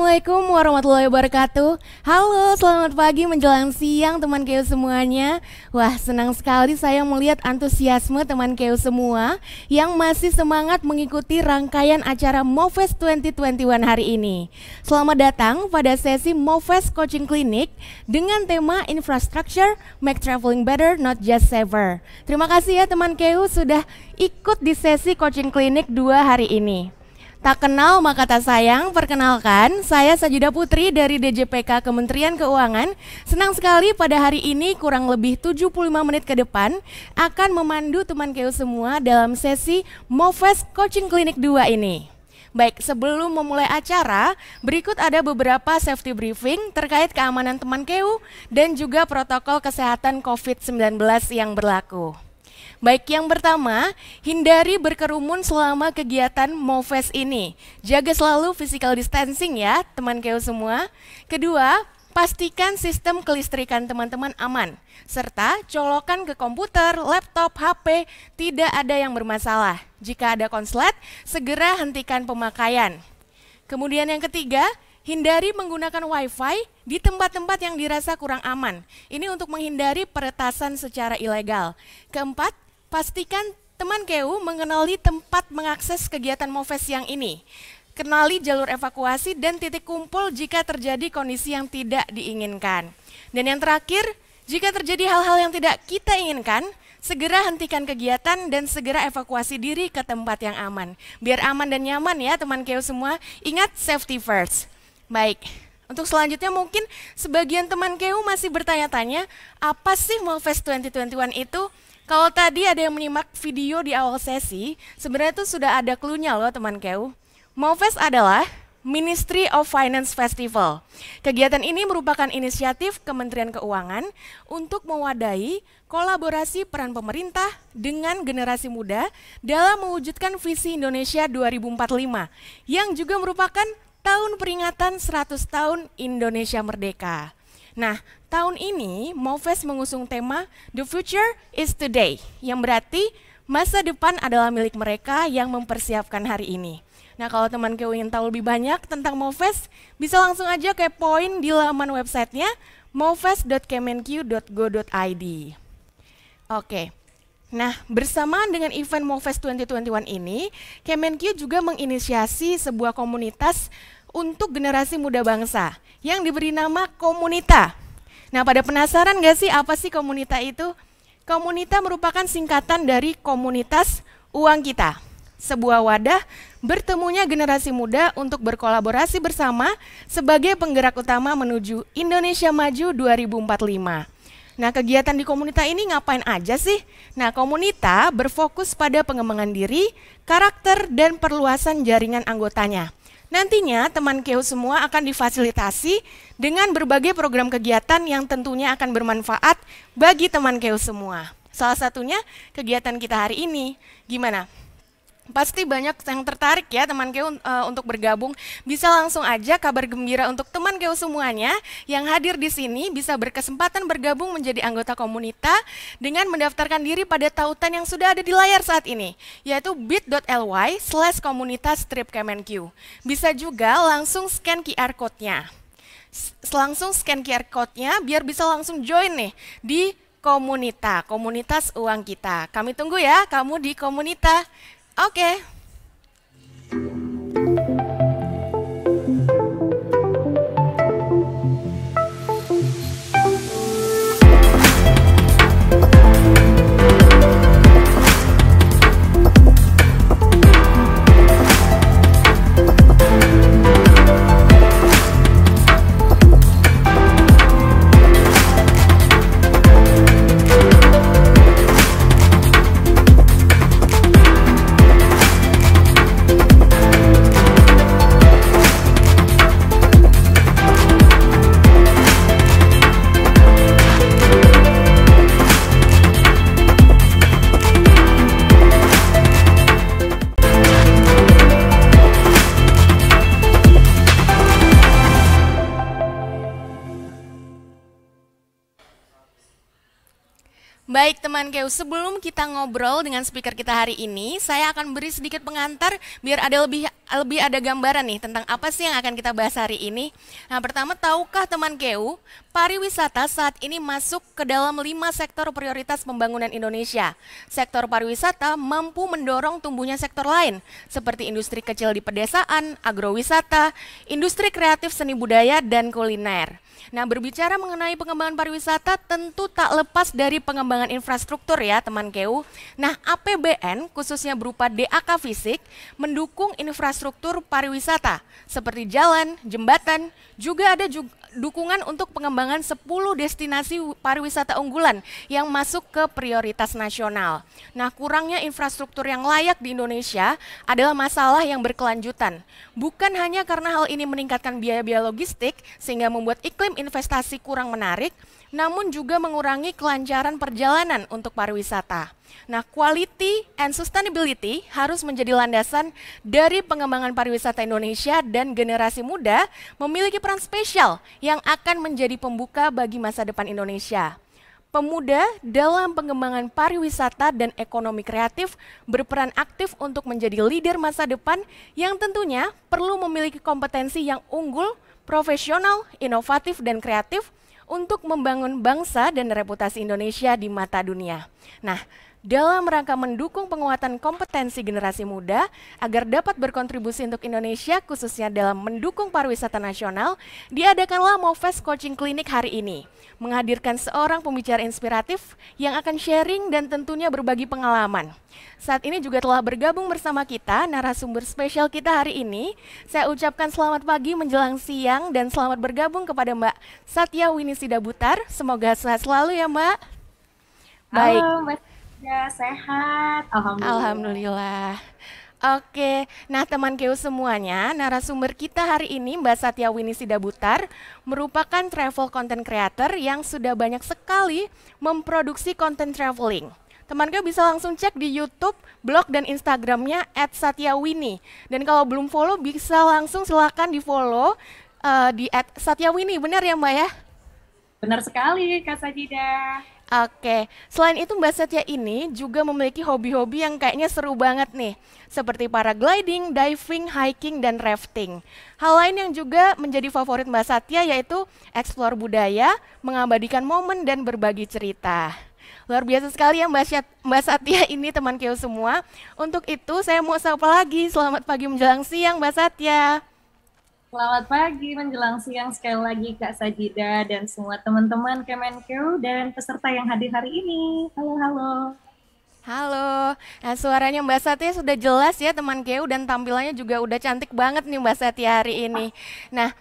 Assalamualaikum warahmatullahi wabarakatuh. Halo, selamat pagi menjelang siang teman KEU semuanya. Wah, senang sekali saya melihat antusiasme teman KEU semua yang masih semangat mengikuti rangkaian acara MoFest 2021 hari ini. Selamat datang pada sesi MoFest Coaching Clinic dengan tema Infrastructure Make Traveling Better Not Just Safer. Terima kasih ya teman KEU sudah ikut di sesi Coaching Clinic 2 hari ini. Tak kenal maka tak sayang, perkenalkan saya Sajidah Putri dari DJPK Kementerian Keuangan. Senang sekali pada hari ini kurang lebih 75 menit ke depan akan memandu teman KEU semua dalam sesi MoFest Coaching Clinic 2 ini. Baik, sebelum memulai acara, berikut ada beberapa safety briefing terkait keamanan teman KEU dan juga protokol kesehatan COVID-19 yang berlaku. Baik, yang pertama, hindari berkerumun selama kegiatan MoFest ini. Jaga selalu physical distancing ya, teman KEU semua. Kedua, pastikan sistem kelistrikan teman-teman aman. Serta colokan ke komputer, laptop, HP, tidak ada yang bermasalah. Jika ada konslet, segera hentikan pemakaian. Kemudian yang ketiga, hindari menggunakan WiFi di tempat-tempat yang dirasa kurang aman. Ini untuk menghindari peretasan secara ilegal. Keempat, pastikan teman KEU mengenali tempat mengakses kegiatan MoFest yang ini. Kenali jalur evakuasi dan titik kumpul jika terjadi kondisi yang tidak diinginkan. Dan yang terakhir, jika terjadi hal-hal yang tidak kita inginkan, segera hentikan kegiatan dan segera evakuasi diri ke tempat yang aman. Biar aman dan nyaman ya teman KEU semua, ingat safety first. Baik, untuk selanjutnya mungkin sebagian teman KEU masih bertanya-tanya, apa sih MoFest 2021 itu? Kalau tadi ada yang menyimak video di awal sesi, sebenarnya itu sudah ada clue-nya loh teman KEU. MoFest adalah Ministry of Finance Festival. Kegiatan ini merupakan inisiatif Kementerian Keuangan untuk mewadahi kolaborasi peran pemerintah dengan generasi muda dalam mewujudkan visi Indonesia 2045, yang juga merupakan tahun peringatan 100 tahun Indonesia Merdeka. Nah, tahun ini MoFest mengusung tema The Future is Today, yang berarti masa depan adalah milik mereka yang mempersiapkan hari ini. Nah, kalau teman KEU ingin tahu lebih banyak tentang MoFest, bisa langsung aja kepoin di laman websitenya mofest.kemenq.go.id. Oke. Nah, bersamaan dengan event MoFest 2021 ini, Kemenq juga menginisiasi sebuah komunitas untuk generasi muda bangsa yang diberi nama Komunita. Nah, pada penasaran gak sih apa sih Komunita itu? Komunita merupakan singkatan dari Komunitas Uang Kita, sebuah wadah bertemunya generasi muda untuk berkolaborasi bersama sebagai penggerak utama menuju Indonesia Maju 2045. Nah, kegiatan di Komunita ini ngapain aja sih? Nah, Komunita berfokus pada pengembangan diri, karakter, dan perluasan jaringan anggotanya. Nantinya teman KEU semua akan difasilitasi dengan berbagai program kegiatan yang tentunya akan bermanfaat bagi teman KEU semua. Salah satunya kegiatan kita hari ini. Gimana? Pasti banyak yang tertarik ya teman KEU untuk bergabung. Bisa langsung aja kabar gembira untuk teman KEU semuanya yang hadir di sini bisa berkesempatan bergabung menjadi anggota Komunita dengan mendaftarkan diri pada tautan yang sudah ada di layar saat ini, yaitu bit.ly/komunitas-kemenq. Bisa juga langsung scan QR code-nya. Langsung scan QR code-nya biar bisa langsung join nih di Komunita, Komunitas Uang Kita. Kami tunggu ya kamu di Komunita. Oke. Baik teman Keu, sebelum kita ngobrol dengan speaker kita hari ini, saya akan beri sedikit pengantar biar ada lebih ada gambaran nih tentang apa sih yang akan kita bahas hari ini. Nah, pertama, tahukah teman Keu, pariwisata saat ini masuk ke dalam 5 sektor prioritas pembangunan Indonesia. Sektor pariwisata mampu mendorong tumbuhnya sektor lain seperti industri kecil di pedesaan, agrowisata, industri kreatif seni budaya dan kuliner. Nah, berbicara mengenai pengembangan pariwisata tentu tak lepas dari pengembangan infrastruktur ya teman Keu. Nah, APBN khususnya berupa DAK fisik mendukung infrastruktur pariwisata seperti jalan, jembatan, juga ada dukungan untuk pengembangan 10 destinasi pariwisata unggulan yang masuk ke prioritas nasional. Nah, kurangnya infrastruktur yang layak di Indonesia adalah masalah yang berkelanjutan. Bukan hanya karena hal ini meningkatkan biaya-biaya logistik sehingga membuat iklim investasi kurang menarik, namun juga mengurangi kelancaran perjalanan untuk pariwisata. Nah, quality and sustainability harus menjadi landasan dari pengembangan pariwisata Indonesia dan generasi muda memiliki peran spesial yang akan menjadi pembuka bagi masa depan Indonesia. Pemuda dalam pengembangan pariwisata dan ekonomi kreatif berperan aktif untuk menjadi leader masa depan yang tentunya perlu memiliki kompetensi yang unggul, profesional, inovatif, dan kreatif untuk membangun bangsa dan reputasi Indonesia di mata dunia. Nah, dalam rangka mendukung penguatan kompetensi generasi muda agar dapat berkontribusi untuk Indonesia khususnya dalam mendukung pariwisata nasional, diadakanlah Movest Coaching Clinic hari ini, menghadirkan seorang pembicara inspiratif yang akan sharing dan tentunya berbagi pengalaman. Saat ini juga telah bergabung bersama kita narasumber spesial kita hari ini. Saya ucapkan selamat pagi menjelang siang dan selamat bergabung kepada Mbak Satya Winisida Butar. Semoga sehat selalu ya Mbak. Baik. Halo Mbak. Ya, sehat. Alhamdulillah. Oke, nah teman Keu semuanya, narasumber kita hari ini Mbak Satya Winisida Butar merupakan travel content creator yang sudah banyak sekali memproduksi konten traveling. Teman Keu bisa langsung cek di YouTube, blog dan Instagramnya @satyawini. Dan kalau belum follow bisa langsung silakan di follow di @satyawini, benar ya Mbak ya? Benar sekali Kak Sajida. Oke, selain itu Mbak Satya ini juga memiliki hobi-hobi yang kayaknya seru banget nih, seperti paragliding, diving, hiking, dan rafting. Hal lain yang juga menjadi favorit Mbak Satya yaitu eksplor budaya, mengabadikan momen, dan berbagi cerita. Luar biasa sekali ya Mbak Satya ini teman Keu semua. Untuk itu saya mau sapa lagi, selamat pagi menjelang siang Mbak Satya. Selamat pagi menjelang siang sekali lagi Kak Sajida dan semua teman-teman Kemenkeu dan peserta yang hadir hari ini. Halo, halo. Halo, nah suaranya Mbak Satya sudah jelas ya teman Keu dan tampilannya juga udah cantik banget nih Mbak Satya hari ini. Nah,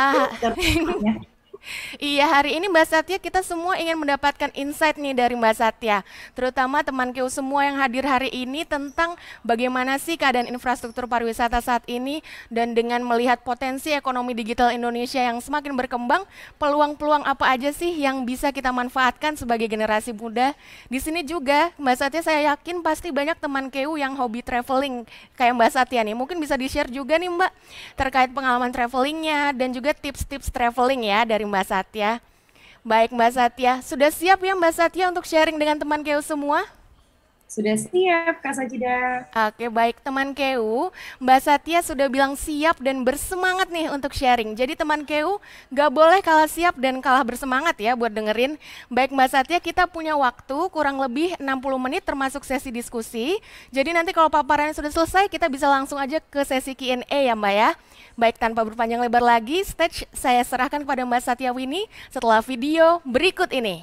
iya, hari ini Mbak Satya kita semua ingin mendapatkan insight nih dari Mbak Satya, terutama teman Keu semua yang hadir hari ini tentang bagaimana sih keadaan infrastruktur pariwisata saat ini dan dengan melihat potensi ekonomi digital Indonesia yang semakin berkembang, peluang-peluang apa aja sih yang bisa kita manfaatkan sebagai generasi muda. Di sini juga Mbak Satya saya yakin pasti banyak teman Keu yang hobi traveling kayak Mbak Satya nih, mungkin bisa di-share juga nih Mbak terkait pengalaman travelingnya dan juga tips-tips traveling ya dari Mbak Satya. Baik Mbak Satya, sudah siap ya Mbak Satya untuk sharing dengan teman Keu semua? Sudah siap Kak Sajida. Oke, baik teman Keu, Mbak Satya sudah bilang siap dan bersemangat nih untuk sharing. Jadi teman Keu gak boleh kalah siap dan kalah bersemangat ya buat dengerin. Baik Mbak Satya, kita punya waktu kurang lebih 60 menit termasuk sesi diskusi. Jadi nanti kalau paparannya sudah selesai kita bisa langsung aja ke sesi Q&A ya Mbak ya. Baik, tanpa berpanjang lebar lagi, stage saya serahkan kepada Mbak Satya Wini setelah video berikut ini.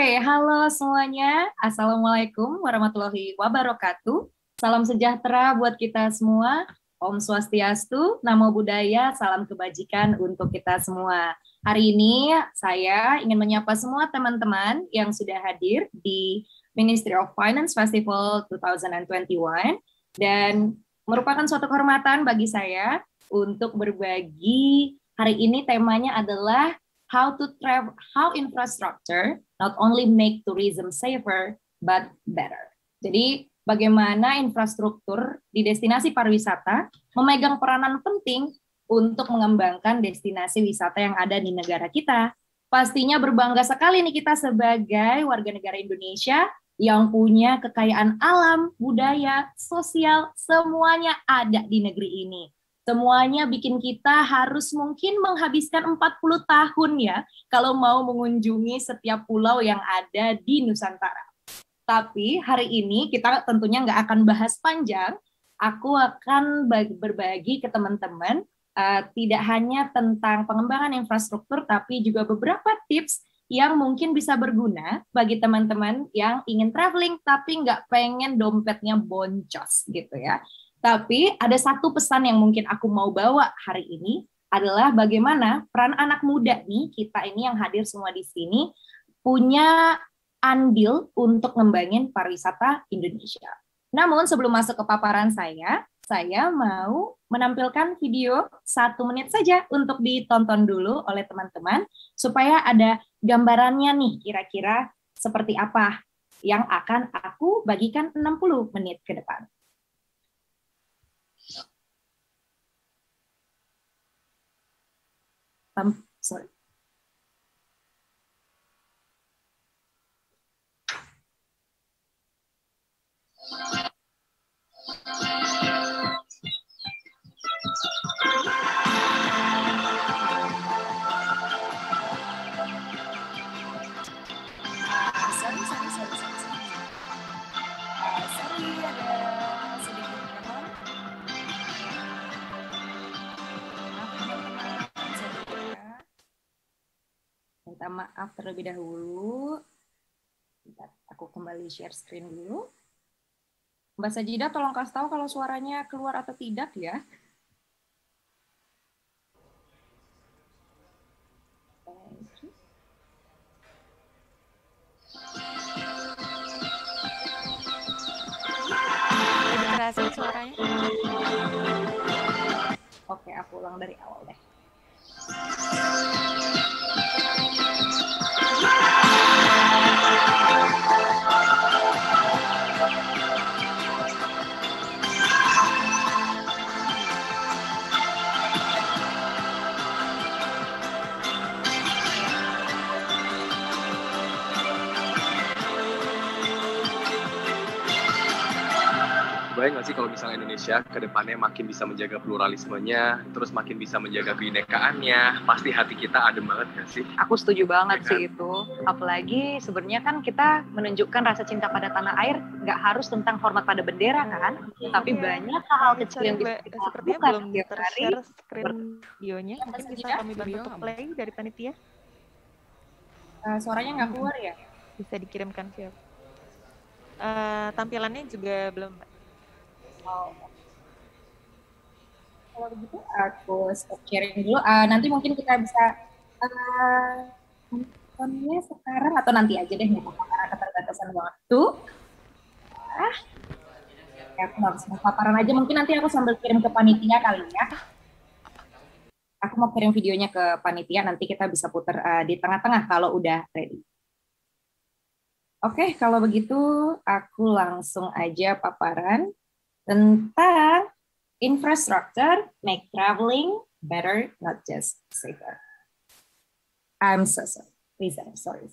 Halo semuanya. Assalamualaikum warahmatullahi wabarakatuh. Salam sejahtera buat kita semua. Om Swastiastu, Namo Buddhaya, salam kebajikan untuk kita semua. Hari ini saya ingin menyapa semua teman-teman yang sudah hadir di Ministry of Finance Festival 2021 dan merupakan suatu kehormatan bagi saya untuk berbagi. Hari ini temanya adalah how infrastructure not only make tourism safer but better. Jadi bagaimana infrastruktur di destinasi pariwisata memegang peranan penting untuk mengembangkan destinasi wisata yang ada di negara kita. Pastinya berbangga sekali nih kita sebagai warga negara Indonesia yang punya kekayaan alam, budaya, sosial, semuanya ada di negeri ini. Semuanya bikin kita harus mungkin menghabiskan 40 tahun ya kalau mau mengunjungi setiap pulau yang ada di Nusantara. Tapi hari ini kita tentunya nggak akan bahas panjang. Aku akan berbagi ke teman-teman tidak hanya tentang pengembangan infrastruktur, tapi juga beberapa tips yang mungkin bisa berguna bagi teman-teman yang ingin traveling tapi nggak pengen dompetnya boncos gitu ya. Tapi ada satu pesan yang mungkin aku mau bawa hari ini adalah bagaimana peran anak muda nih, kita ini yang hadir semua di sini, punya andil untuk ngembangin pariwisata Indonesia. Namun sebelum masuk ke paparan saya mau menampilkan video 1 menit saja untuk ditonton dulu oleh teman-teman, supaya ada gambarannya nih kira-kira seperti apa yang akan aku bagikan 60 menit ke depan. Sorry. Minta maaf terlebih dahulu. Bentar, aku kembali share screen dulu. Mbak Sajida tolong kasih tahu kalau suaranya keluar atau tidak ya. Lebih terasa suaranya? Oke, aku ulang dari awal deh. Bayang nggak sih kalau misalnya Indonesia ke depannya makin bisa menjaga pluralismenya, terus makin bisa menjaga kebinekaannya, pasti hati kita adem banget nggak sih? Aku setuju banget Ya kan? sih itu. Apalagi sebenarnya kan kita menunjukkan rasa cinta pada tanah air, nggak harus tentang hormat pada bendera kan, tapi banyak hal kecil yang bisa kita sepertinya lakukan belum setiap hari. ter-share screen videonya. Mungkin bisa kami bantu Video untuk nggak? play dari panitia. Suaranya nggak keluar ya? Bisa dikirimkan siap. Tampilannya juga belum. Oh. Kalau begitu aku stop sharing dulu. Nanti mungkin kita bisa nontonnya sekarang atau nanti aja deh, nggak apa-apa karena keterbatasan waktu. Aku harus paparan aja. Mungkin nanti aku sambil kirim ke panitia kali ya. Aku mau kirim videonya ke panitia. Nanti kita bisa putar di tengah-tengah kalau udah ready. Oke, kalau begitu aku langsung aja paparan tentang infrastructure make traveling better, not just safer. I'm so sorry. Please, I'm sorry.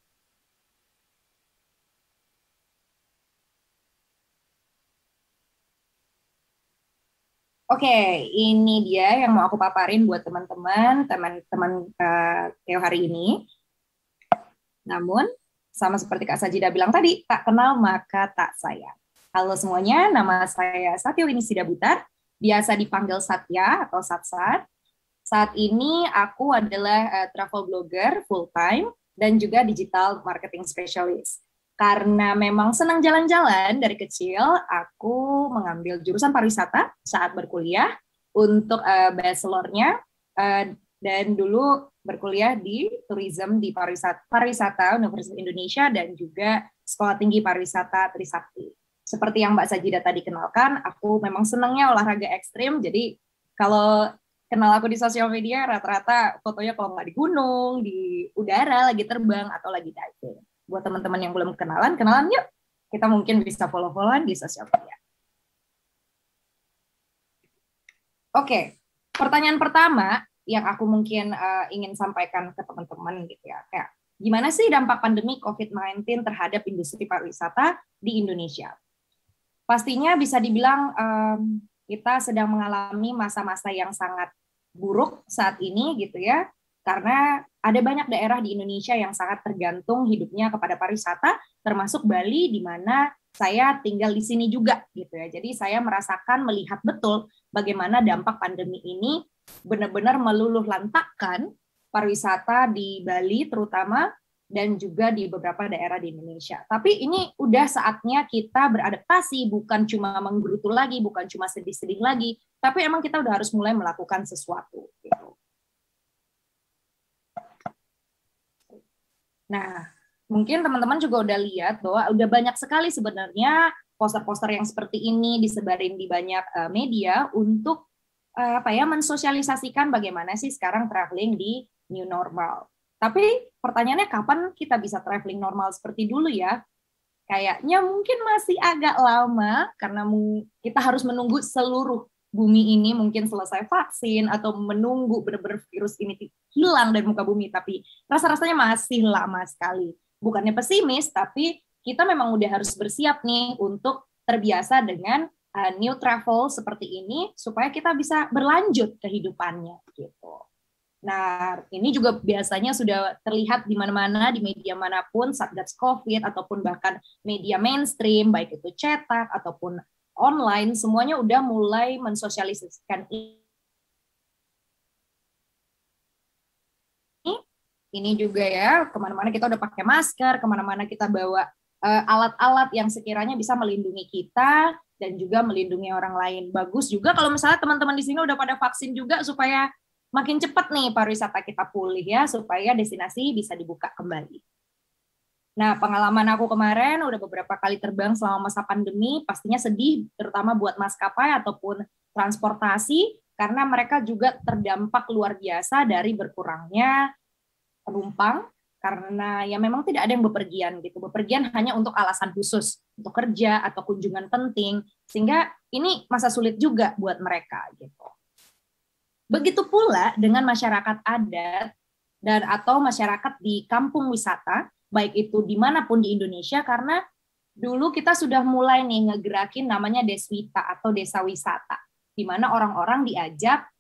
Oke, ini dia yang mau aku paparin buat teman-teman Theo hari ini. Namun, sama seperti Kak Sajida bilang tadi, tak kenal maka tak sayang. Halo semuanya, nama saya Satya Winisida Butar, biasa dipanggil Satya atau Satsat. Saat ini aku adalah travel blogger full time dan juga digital marketing specialist. Karena memang senang jalan-jalan dari kecil, aku mengambil jurusan pariwisata saat berkuliah untuk bachelornya, dan dulu berkuliah di tourism di pariwisata Universitas Indonesia dan juga Sekolah Tinggi Pariwisata Trisakti. Seperti yang Mbak Sajida tadi kenalkan, aku memang senangnya olahraga ekstrim, jadi kalau kenal aku di sosial media, rata-rata fotonya kalau nggak di gunung, di udara, lagi terbang, atau lagi diving. Buat teman-teman yang belum kenalan yuk. Kita mungkin bisa follow-followan di sosial media. Oke, pertanyaan pertama yang aku mungkin ingin sampaikan ke teman-teman gitu ya, kayak gimana sih dampak pandemi COVID-19 terhadap industri pariwisata di Indonesia? Pastinya bisa dibilang kita sedang mengalami masa-masa yang sangat buruk saat ini gitu ya, karena ada banyak daerah di Indonesia yang sangat tergantung hidupnya kepada pariwisata, termasuk Bali di mana saya tinggal di sini juga gitu ya. Jadi saya merasakan, melihat betul bagaimana dampak pandemi ini benar-benar meluluh lantakkan pariwisata di Bali terutama dan juga di beberapa daerah di Indonesia. Tapi ini udah saatnya kita beradaptasi, bukan cuma menggerutu lagi, bukan cuma sedih-sedih lagi, tapi emang kita udah harus mulai melakukan sesuatu gitu. Nah, mungkin teman-teman juga udah lihat bahwa udah banyak sekali sebenarnya poster-poster yang seperti ini disebarin di banyak media untuk mensosialisasikan bagaimana sih sekarang traveling di new normal. Tapi pertanyaannya kapan kita bisa traveling normal seperti dulu ya? Kayaknya mungkin masih agak lama karena kita harus menunggu seluruh bumi ini mungkin selesai vaksin atau menunggu benar-benar virus ini hilang dari muka bumi, tapi rasa-rasanya masih lama sekali. Bukannya pesimis, tapi kita memang udah harus bersiap nih untuk terbiasa dengan new travel seperti ini supaya kita bisa berlanjut kehidupannya gitu. Nah, ini juga biasanya sudah terlihat di mana-mana, di media manapun, Satgas COVID ataupun bahkan media mainstream, baik itu cetak ataupun online, semuanya udah mulai mensosialisasikan ini juga ya, kemana-mana kita udah pakai masker, kemana-mana kita bawa alat-alat yang sekiranya bisa melindungi kita dan juga melindungi orang lain. Bagus juga kalau misalnya teman-teman di sini udah pada vaksin juga supaya makin cepat nih pariwisata kita pulih ya, supaya destinasi bisa dibuka kembali. Nah, pengalaman aku kemarin udah beberapa kali terbang selama masa pandemi, pastinya sedih, terutama buat maskapai ataupun transportasi, karena mereka juga terdampak luar biasa dari berkurangnya penumpang, karena ya memang tidak ada yang bepergian gitu. Bepergian hanya untuk alasan khusus, untuk kerja atau kunjungan penting, sehingga ini masa sulit juga buat mereka gitu. Begitu pula dengan masyarakat adat dan atau masyarakat di kampung wisata, baik itu dimanapun di Indonesia, karena dulu kita sudah mulai nih ngegerakin namanya Deswita atau desa wisata, di mana orang-orang diajak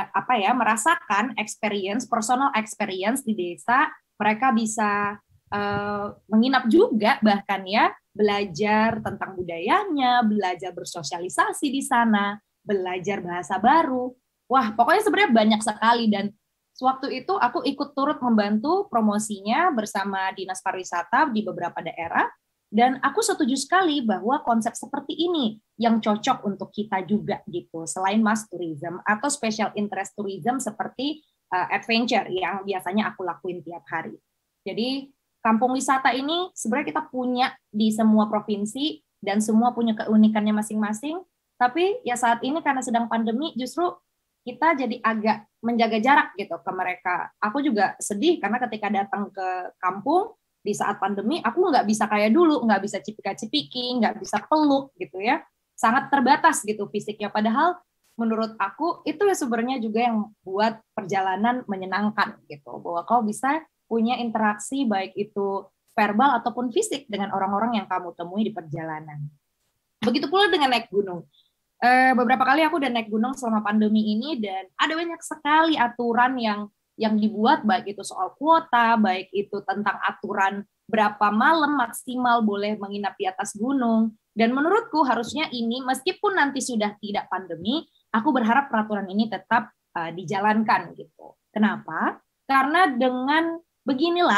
merasakan experience, personal experience di desa, mereka bisa menginap juga bahkan ya, belajar tentang budayanya, belajar bersosialisasi di sana, belajar bahasa baru. Wah, pokoknya sebenarnya banyak sekali dan sewaktu itu aku ikut turut membantu promosinya bersama Dinas Pariwisata di beberapa daerah, dan aku setuju sekali bahwa konsep seperti ini yang cocok untuk kita juga gitu, selain mass tourism atau special interest tourism seperti adventure yang biasanya aku lakuin tiap hari. Jadi kampung wisata ini sebenarnya kita punya di semua provinsi dan semua punya keunikannya masing-masing, tapi ya saat ini karena sedang pandemi justru kita jadi agak menjaga jarak gitu ke mereka. Aku juga sedih karena ketika datang ke kampung di saat pandemi, aku nggak bisa kayak dulu, nggak bisa cipika-cipiki, nggak bisa peluk gitu ya. Sangat terbatas gitu fisiknya. Padahal menurut aku itu ya sebenarnya juga yang buat perjalanan menyenangkan gitu. Bahwa kau bisa punya interaksi baik itu verbal ataupun fisik dengan orang-orang yang kamu temui di perjalanan. Begitu pula dengan naik gunung. Beberapa kali aku udah naik gunung selama pandemi ini dan ada banyak sekali aturan yang dibuat, baik itu soal kuota, baik itu tentang aturan berapa malam maksimal boleh menginap di atas gunung. Dan menurutku harusnya ini meskipun nanti sudah tidak pandemi, aku berharap peraturan ini tetap dijalankan gitu. Kenapa? Karena dengan beginilah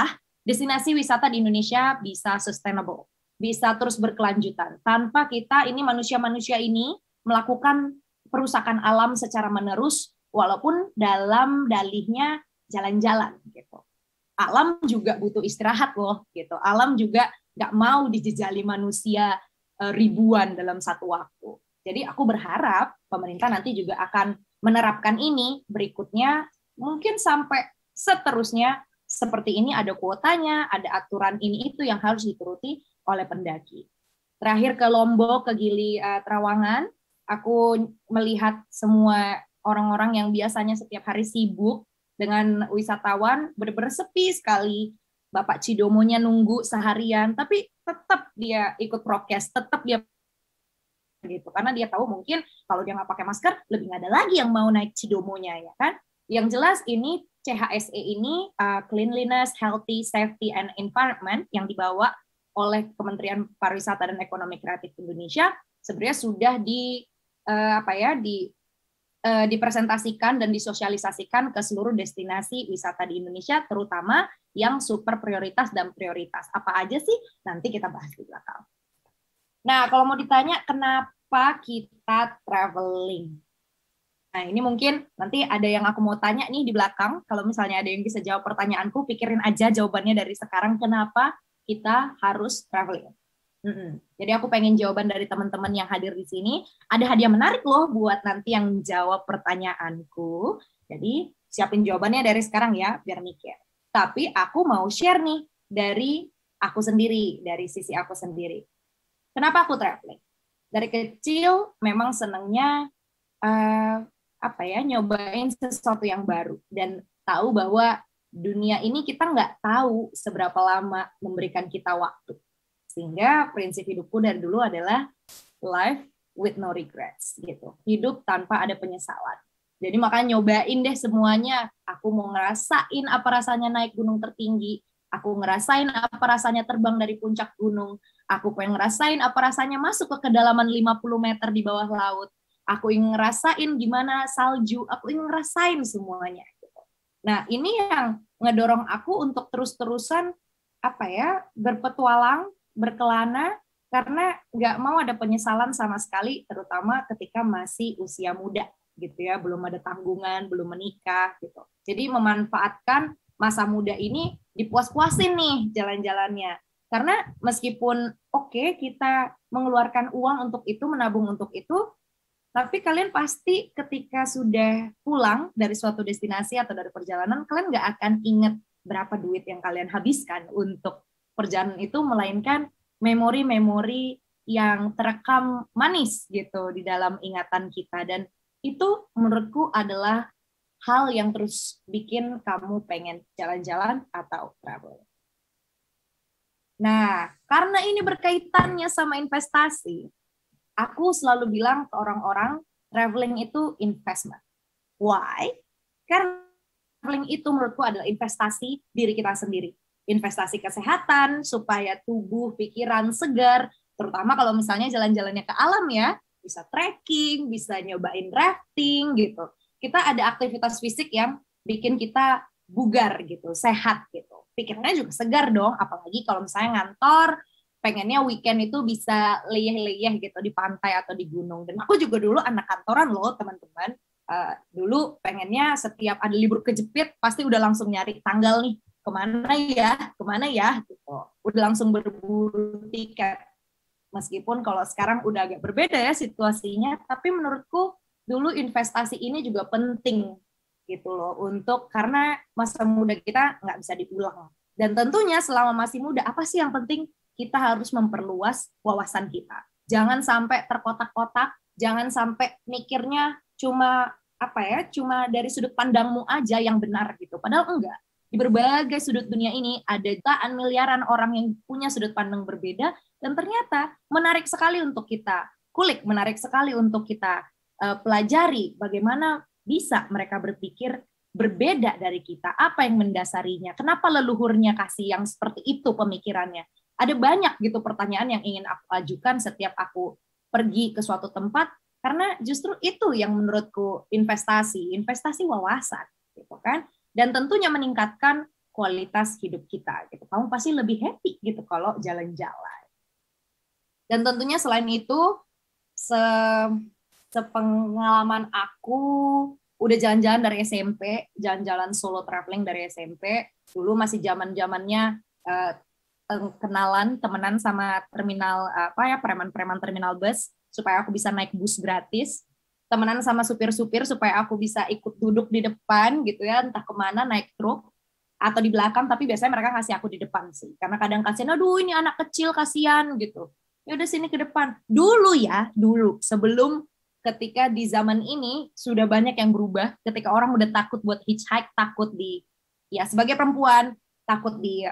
destinasi wisata di Indonesia bisa sustainable, bisa terus berkelanjutan tanpa kita ini manusia-manusia ini melakukan perusakan alam secara menerus walaupun dalam dalihnya jalan-jalan gitu. Alam juga butuh istirahat loh gitu. Alam juga nggak mau dijejali manusia ribuan dalam satu waktu. Jadi aku berharap pemerintah nanti juga akan menerapkan ini berikutnya mungkin sampai seterusnya seperti ini, ada kuotanya, ada aturan ini itu yang harus dituruti oleh pendaki. Terakhir ke Lombok, ke Gili Trawangan, aku melihat semua orang-orang yang biasanya setiap hari sibuk dengan wisatawan benar-benar sepi sekali. Bapak Cidomonya nunggu seharian, tapi tetap dia ikut prokes, tetap dia gitu, karena dia tahu mungkin kalau dia nggak pakai masker lebih nggak ada lagi yang mau naik Cidomonya ya kan. Yang jelas ini CHSE ini Cleanliness, Healthy, Safety and Environment yang dibawa oleh Kementerian Pariwisata dan Ekonomi Kreatif Indonesia sebenarnya sudah dipresentasikan dan disosialisasikan ke seluruh destinasi wisata di Indonesia, terutama yang super prioritas dan prioritas. Apa aja sih? Nanti kita bahas di belakang. Nah, kalau mau ditanya kenapa kita traveling? Nah, ini mungkin nanti ada yang aku mau tanya nih di belakang. Kalau misalnya ada yang bisa jawab pertanyaanku, pikirin aja jawabannya dari sekarang. Kenapa kita harus traveling? Jadi aku pengen jawaban dari teman-teman yang hadir di sini. Ada hadiah menarik loh buat nanti yang jawab pertanyaanku. Jadi siapin jawabannya dari sekarang ya, biar mikir. Tapi aku mau share nih dari aku sendiri, dari sisi aku sendiri. Kenapa aku traveling? Dari kecil memang senangnya nyobain sesuatu yang baru dan tahu bahwa dunia ini kita nggak tahu seberapa lama memberikan kita waktu. Sehingga prinsip hidupku dari dulu adalah life with no regrets gitu. Hidup tanpa ada penyesalan. Jadi makanya nyobain deh semuanya. Aku mau ngerasain apa rasanya naik gunung tertinggi. Aku ngerasain apa rasanya terbang dari puncak gunung. Aku pengen ngerasain apa rasanya masuk ke kedalaman 50 meter di bawah laut. Aku ingin ngerasain gimana salju. Aku ingin ngerasain semuanya. Gitu. Nah ini yang ngedorong aku untuk terus-terusan berpetualang, berkelana, karena nggak mau ada penyesalan sama sekali, terutama ketika masih usia muda gitu ya, belum ada tanggungan, belum menikah gitu. Jadi memanfaatkan masa muda ini dipuas-puasin nih jalan-jalannya. Karena meskipun kita mengeluarkan uang untuk itu, menabung untuk itu, tapi kalian pasti ketika sudah pulang dari suatu destinasi atau dari perjalanan, kalian nggak akan ingat berapa duit yang kalian habiskan untuk perjalanan itu, melainkan memori-memori yang terekam manis gitu di dalam ingatan kita. Dan itu menurutku adalah hal yang terus bikin kamu pengen jalan-jalan atau travel. Nah, karena ini berkaitannya sama investasi, aku selalu bilang ke orang-orang, traveling itu investment. Why? Karena traveling itu menurutku adalah investasi diri kita sendiri. Investasi kesehatan, supaya tubuh, pikiran segar, terutama kalau misalnya jalan-jalannya ke alam ya, bisa trekking, bisa nyobain rafting gitu. Kita ada aktivitas fisik yang bikin kita bugar gitu, sehat gitu. Pikirannya juga segar dong, apalagi kalau misalnya ngantor, pengennya weekend itu bisa leyeh-leyeh gitu di pantai atau di gunung. Dan aku juga dulu anak kantoran loh teman-teman. Dulu pengennya setiap ada libur kejepit, pasti udah langsung nyari tanggal nih, kemana ya gitu. Udah langsung berburu tiket. Meskipun kalau sekarang udah agak berbeda ya situasinya, tapi menurutku dulu investasi ini juga penting gitu loh, karena masa muda kita nggak bisa diulang. Dan tentunya selama masih muda, apa sih yang penting? Kita harus memperluas wawasan kita. Jangan sampai terkotak-kotak, jangan sampai mikirnya cuma dari sudut pandangmu aja yang benar gitu. Padahal enggak. Di berbagai sudut dunia ini ada jutaan miliaran orang yang punya sudut pandang berbeda, dan ternyata menarik sekali untuk kita kulik, menarik sekali untuk kita pelajari bagaimana bisa mereka berpikir berbeda dari kita, apa yang mendasarinya, kenapa leluhurnya kasih yang seperti itu pemikirannya. Ada banyak gitu pertanyaan yang ingin aku ajukan setiap aku pergi ke suatu tempat, karena justru itu yang menurutku investasi wawasan gitu kan. Dan tentunya meningkatkan kualitas hidup kita gitu. Kamu pasti lebih happy gitu kalau jalan-jalan. Dan tentunya selain itu sepengalaman aku udah jalan-jalan dari SMP, jalan-jalan solo traveling dari SMP. Dulu masih zaman-zamannya kenalan, temenan sama terminal preman-preman terminal bus supaya aku bisa naik bus gratis. Temenan sama supir-supir supaya aku bisa ikut duduk di depan gitu ya, entah kemana naik truk atau di belakang, tapi biasanya mereka ngasih aku di depan sih. Karena kadang kasihan, aduh ini anak kecil kasihan gitu. Ya udah sini ke depan. Dulu sebelum ketika di zaman ini sudah banyak yang berubah, ketika orang udah takut buat hitchhike, takut sebagai perempuan, takut di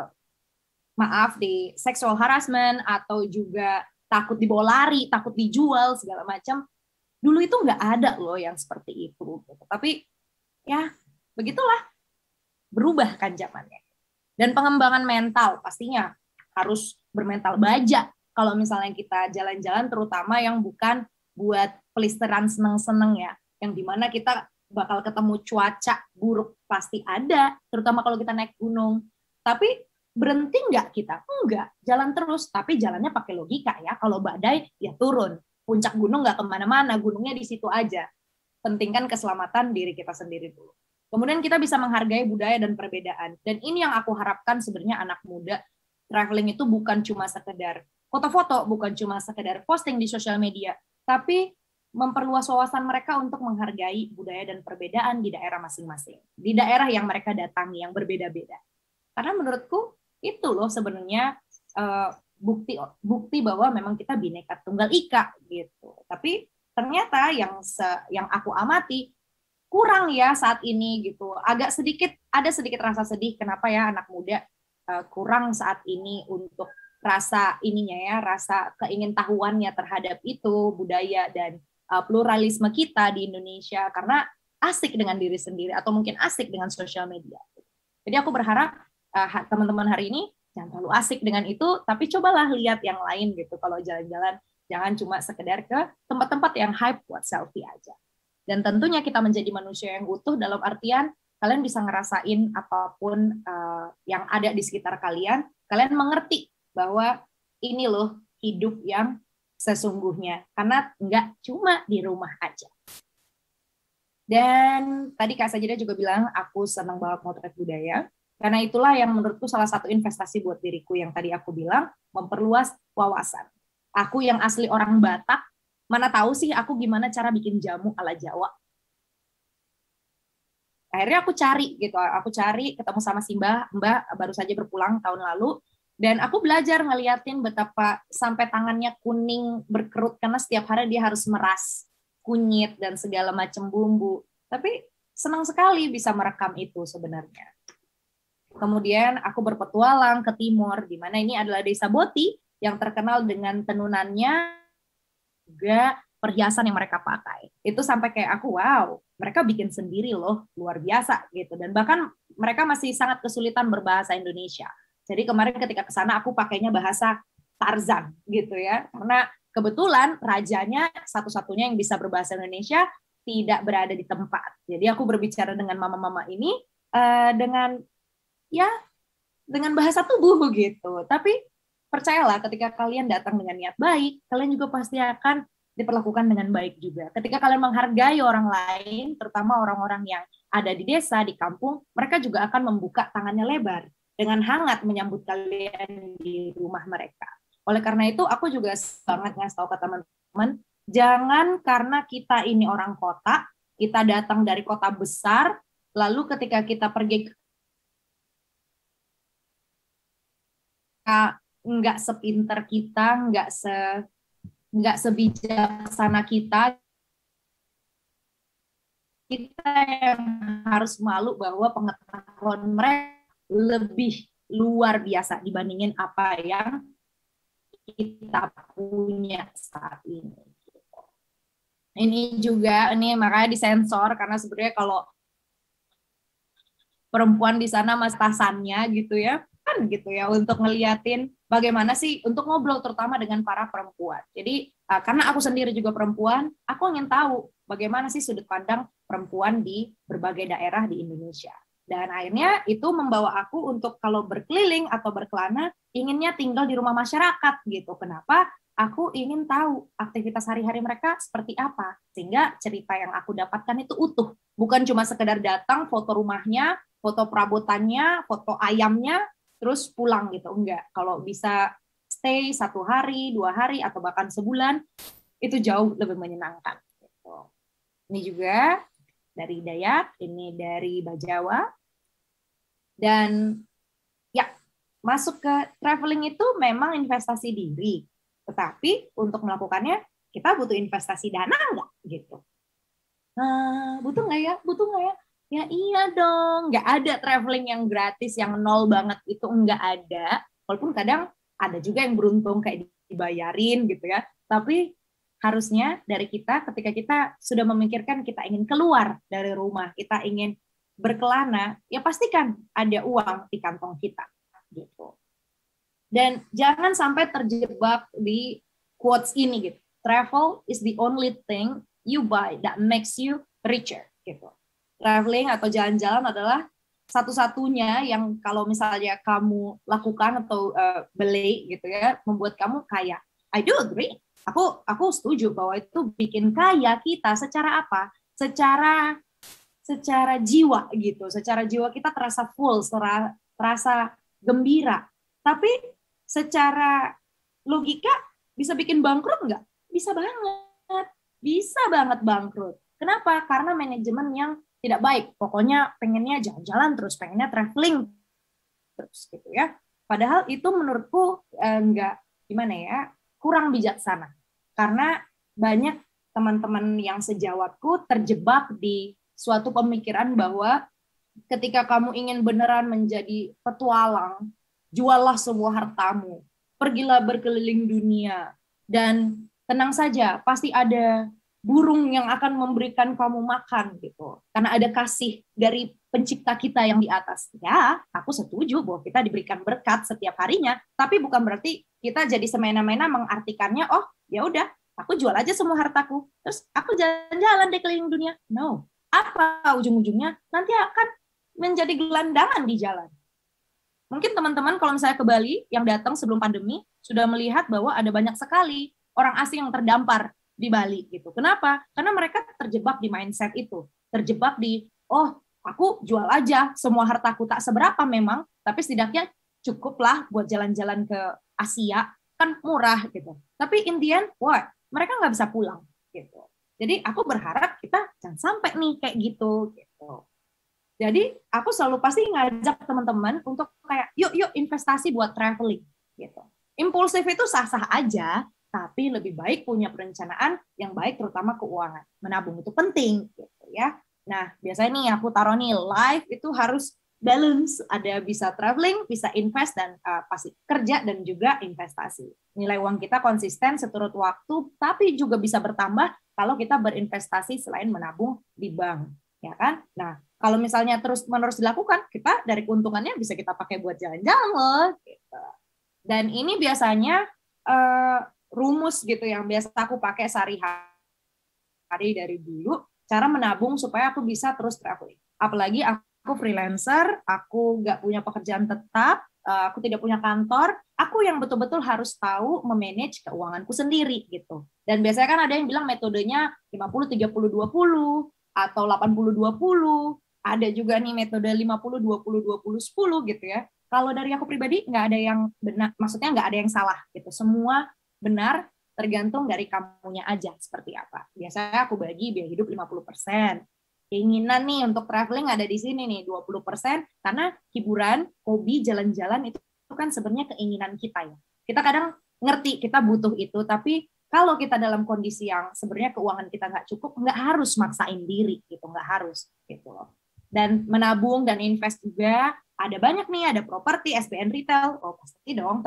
sexual harassment, atau juga takut dibawa lari, takut dijual, segala macam. Dulu itu nggak ada loh yang seperti itu. Tapi ya begitulah, berubah kan zamannya. Dan pengembangan mental pastinya harus bermental baja. Kalau misalnya kita jalan-jalan, terutama yang bukan buat pelisteran seneng-seneng ya, yang dimana kita bakal ketemu cuaca buruk pasti ada, terutama kalau kita naik gunung. Tapi berhenti nggak kita? Enggak, jalan terus, tapi jalannya pakai logika ya. Kalau badai ya turun, puncak gunung nggak kemana-mana, gunungnya di situ aja. Pentingkan keselamatan diri kita sendiri dulu. Kemudian kita bisa menghargai budaya dan perbedaan. Dan ini yang aku harapkan sebenarnya anak muda, traveling itu bukan cuma sekedar foto-foto, bukan cuma sekedar posting di sosial media, tapi memperluas wawasan mereka untuk menghargai budaya dan perbedaan di daerah masing-masing, di daerah yang mereka datangi yang berbeda-beda. Karena menurutku itu loh sebenarnya bukti bahwa memang kita Bhinneka Tunggal Ika gitu. Tapi ternyata yang aku amati kurang ya saat ini gitu. Ada sedikit rasa sedih kenapa ya anak muda kurang saat ini untuk rasa keingintahuannya terhadap itu budaya dan pluralisme kita di Indonesia, karena asik dengan diri sendiri atau mungkin asik dengan sosial media. Jadi aku berharap teman-teman hari ini jangan terlalu asik dengan itu, tapi cobalah lihat yang lain gitu. Kalau jalan-jalan jangan cuma sekedar ke tempat-tempat yang hype buat selfie aja. Dan tentunya kita menjadi manusia yang utuh dalam artian kalian bisa ngerasain apapun yang ada di sekitar kalian mengerti bahwa ini loh hidup yang sesungguhnya, karena nggak cuma di rumah aja. Dan tadi Kak Sajida juga bilang aku senang banget motret budaya, karena itulah yang menurutku salah satu investasi buat diriku yang tadi aku bilang, memperluas wawasan. Aku yang asli orang Batak, mana tahu sih aku gimana cara bikin jamu ala Jawa. Akhirnya aku cari ketemu sama si Mbak baru saja berpulang tahun lalu, dan aku belajar ngeliatin betapa sampai tangannya kuning berkerut karena setiap hari dia harus meras kunyit dan segala macam bumbu. Tapi senang sekali bisa merekam itu sebenarnya. Kemudian aku berpetualang ke timur, di mana ini adalah Desa Boti yang terkenal dengan tenunannya, juga perhiasan yang mereka pakai. Itu sampai kayak aku, wow, mereka bikin sendiri loh, luar biasa gitu. Dan bahkan mereka masih sangat kesulitan berbahasa Indonesia. Jadi kemarin ketika ke sana aku pakainya bahasa Tarzan gitu ya. Karena kebetulan rajanya satu-satunya yang bisa berbahasa Indonesia tidak berada di tempat. Jadi aku berbicara dengan mama-mama ini dengan bahasa tubuh gitu. Tapi percayalah ketika kalian datang dengan niat baik, kalian juga pasti akan diperlakukan dengan baik juga. Ketika kalian menghargai orang lain, terutama orang-orang yang ada di desa, di kampung, mereka juga akan membuka tangannya lebar dengan hangat menyambut kalian di rumah mereka. Oleh karena itu, aku juga sangat ngasih tahu ke teman-teman, jangan karena kita ini orang kota, kita datang dari kota besar, lalu ketika kita pergi nggak sepinter kita, nggak sebijaksana kita yang harus malu bahwa pengetahuan mereka lebih luar biasa dibandingin apa yang kita punya saat ini. Ini makanya disensor karena sebenarnya kalau perempuan di sana mas tasannya gitu ya, kan gitu ya untuk ngeliatin bagaimana sih untuk ngobrol terutama dengan para perempuan. Jadi karena aku sendiri juga perempuan, aku ingin tahu bagaimana sih sudut pandang perempuan di berbagai daerah di Indonesia. Dan akhirnya itu membawa aku untuk kalau berkeliling atau berkelana, inginnya tinggal di rumah masyarakat gitu. Kenapa? Aku ingin tahu aktivitas hari-hari mereka seperti apa. Sehingga cerita yang aku dapatkan itu utuh. Bukan cuma sekedar datang, foto rumahnya, foto perabotannya, foto ayamnya, terus pulang gitu. Enggak. Kalau bisa stay 1 hari, 2 hari, atau bahkan sebulan, itu jauh lebih menyenangkan. Gitu. Ini juga dari Dayak, ini dari Bajawa. Dan ya, masuk ke traveling itu memang investasi diri. Tetapi untuk melakukannya, kita butuh investasi dana nggak? Gitu. Nah, butuh nggak ya? Butuh nggak ya? Ya iya dong. Nggak ada traveling yang gratis, yang nol banget itu nggak ada. Walaupun kadang ada juga yang beruntung kayak dibayarin gitu ya. Tapi harusnya dari kita ketika kita sudah memikirkan kita ingin keluar dari rumah, kita ingin berkelana, ya pastikan ada uang di kantong kita gitu. Dan jangan sampai terjebak di quotes ini gitu. Travel is the only thing you buy that makes you richer gitu. Traveling atau jalan-jalan adalah satu-satunya yang kalau misalnya kamu lakukan atau beli gitu ya, membuat kamu kaya. I do agree. Aku setuju bahwa itu bikin kaya kita secara apa? Secara jiwa gitu. Secara jiwa kita terasa full, terasa gembira. Tapi secara logika bisa bikin bangkrut nggak? Bisa banget. Bisa banget bangkrut. Kenapa? Karena manajemen yang tidak baik. Pokoknya pengennya jalan-jalan terus, pengennya traveling terus gitu ya. Padahal itu menurutku nggak gimana ya, kurang bijaksana. Karena banyak teman-teman yang sejawatku terjebak di suatu pemikiran bahwa ketika kamu ingin beneran menjadi petualang, juallah semua hartamu, pergilah berkeliling dunia, dan tenang saja, pasti ada burung yang akan memberikan kamu makan gitu. Karena ada kasih dari pencipta kita yang di atas. Ya, aku setuju bahwa kita diberikan berkat setiap harinya, tapi bukan berarti kita jadi semena-mena mengartikannya, oh ya udah, aku jual aja semua hartaku, terus aku jalan-jalan deh keliling dunia. No, apa ujung-ujungnya? Nanti akan menjadi gelandangan di jalan. Mungkin teman-teman kalau misalnya ke Bali yang datang sebelum pandemi sudah melihat bahwa ada banyak sekali orang asing yang terdampar di Bali gitu. Kenapa? Karena mereka terjebak di mindset itu, terjebak di oh aku jual aja semua hartaku, tak seberapa memang, tapi setidaknya cukuplah buat jalan-jalan ke Asia, kan murah gitu. Tapi in the end, what? Mereka nggak bisa pulang gitu. Jadi aku berharap kita jangan sampai nih kayak gitu. Jadi aku selalu pasti ngajak teman-teman untuk kayak yuk investasi buat traveling gitu. Impulsif itu sah-sah aja, tapi lebih baik punya perencanaan yang baik, terutama keuangan. Menabung itu penting gitu ya. Nah, biasanya nih aku taruh nih life itu harus balance, ada bisa traveling, bisa invest, dan pasti kerja dan juga investasi. Nilai uang kita konsisten seturut waktu, tapi juga bisa bertambah kalau kita berinvestasi selain menabung di bank, ya kan? Nah, kalau misalnya terus-menerus dilakukan, kita dari keuntungannya bisa kita pakai buat jalan-jalan loh. Gitu. Dan ini biasanya rumus gitu yang biasa aku pakai sehari-hari dari dulu, cara menabung supaya aku bisa terus traveling. Apalagi aku freelancer, aku nggak punya pekerjaan tetap, aku tidak punya kantor, aku yang betul-betul harus tahu memanage keuanganku sendiri gitu. Dan biasanya kan ada yang bilang metodenya 50-30-20 atau 80-20, ada juga nih metode 50-20-20-10 gitu ya. Kalau dari aku pribadi nggak ada yang benar, maksudnya nggak ada yang salah gitu. Semua benar, tergantung dari kamunya aja seperti apa. Biasanya aku bagi biaya hidup 50%. Keinginan nih untuk traveling ada di sini nih 20%, karena hiburan, hobi, jalan-jalan itu kan sebenarnya keinginan kita ya. Kita kadang ngerti kita butuh itu, tapi kalau kita dalam kondisi yang sebenarnya keuangan kita nggak cukup, nggak harus maksain diri gitu, nggak harus gitu loh. Dan menabung dan invest juga ada banyak nih, ada properti, SBN retail, oh pasti dong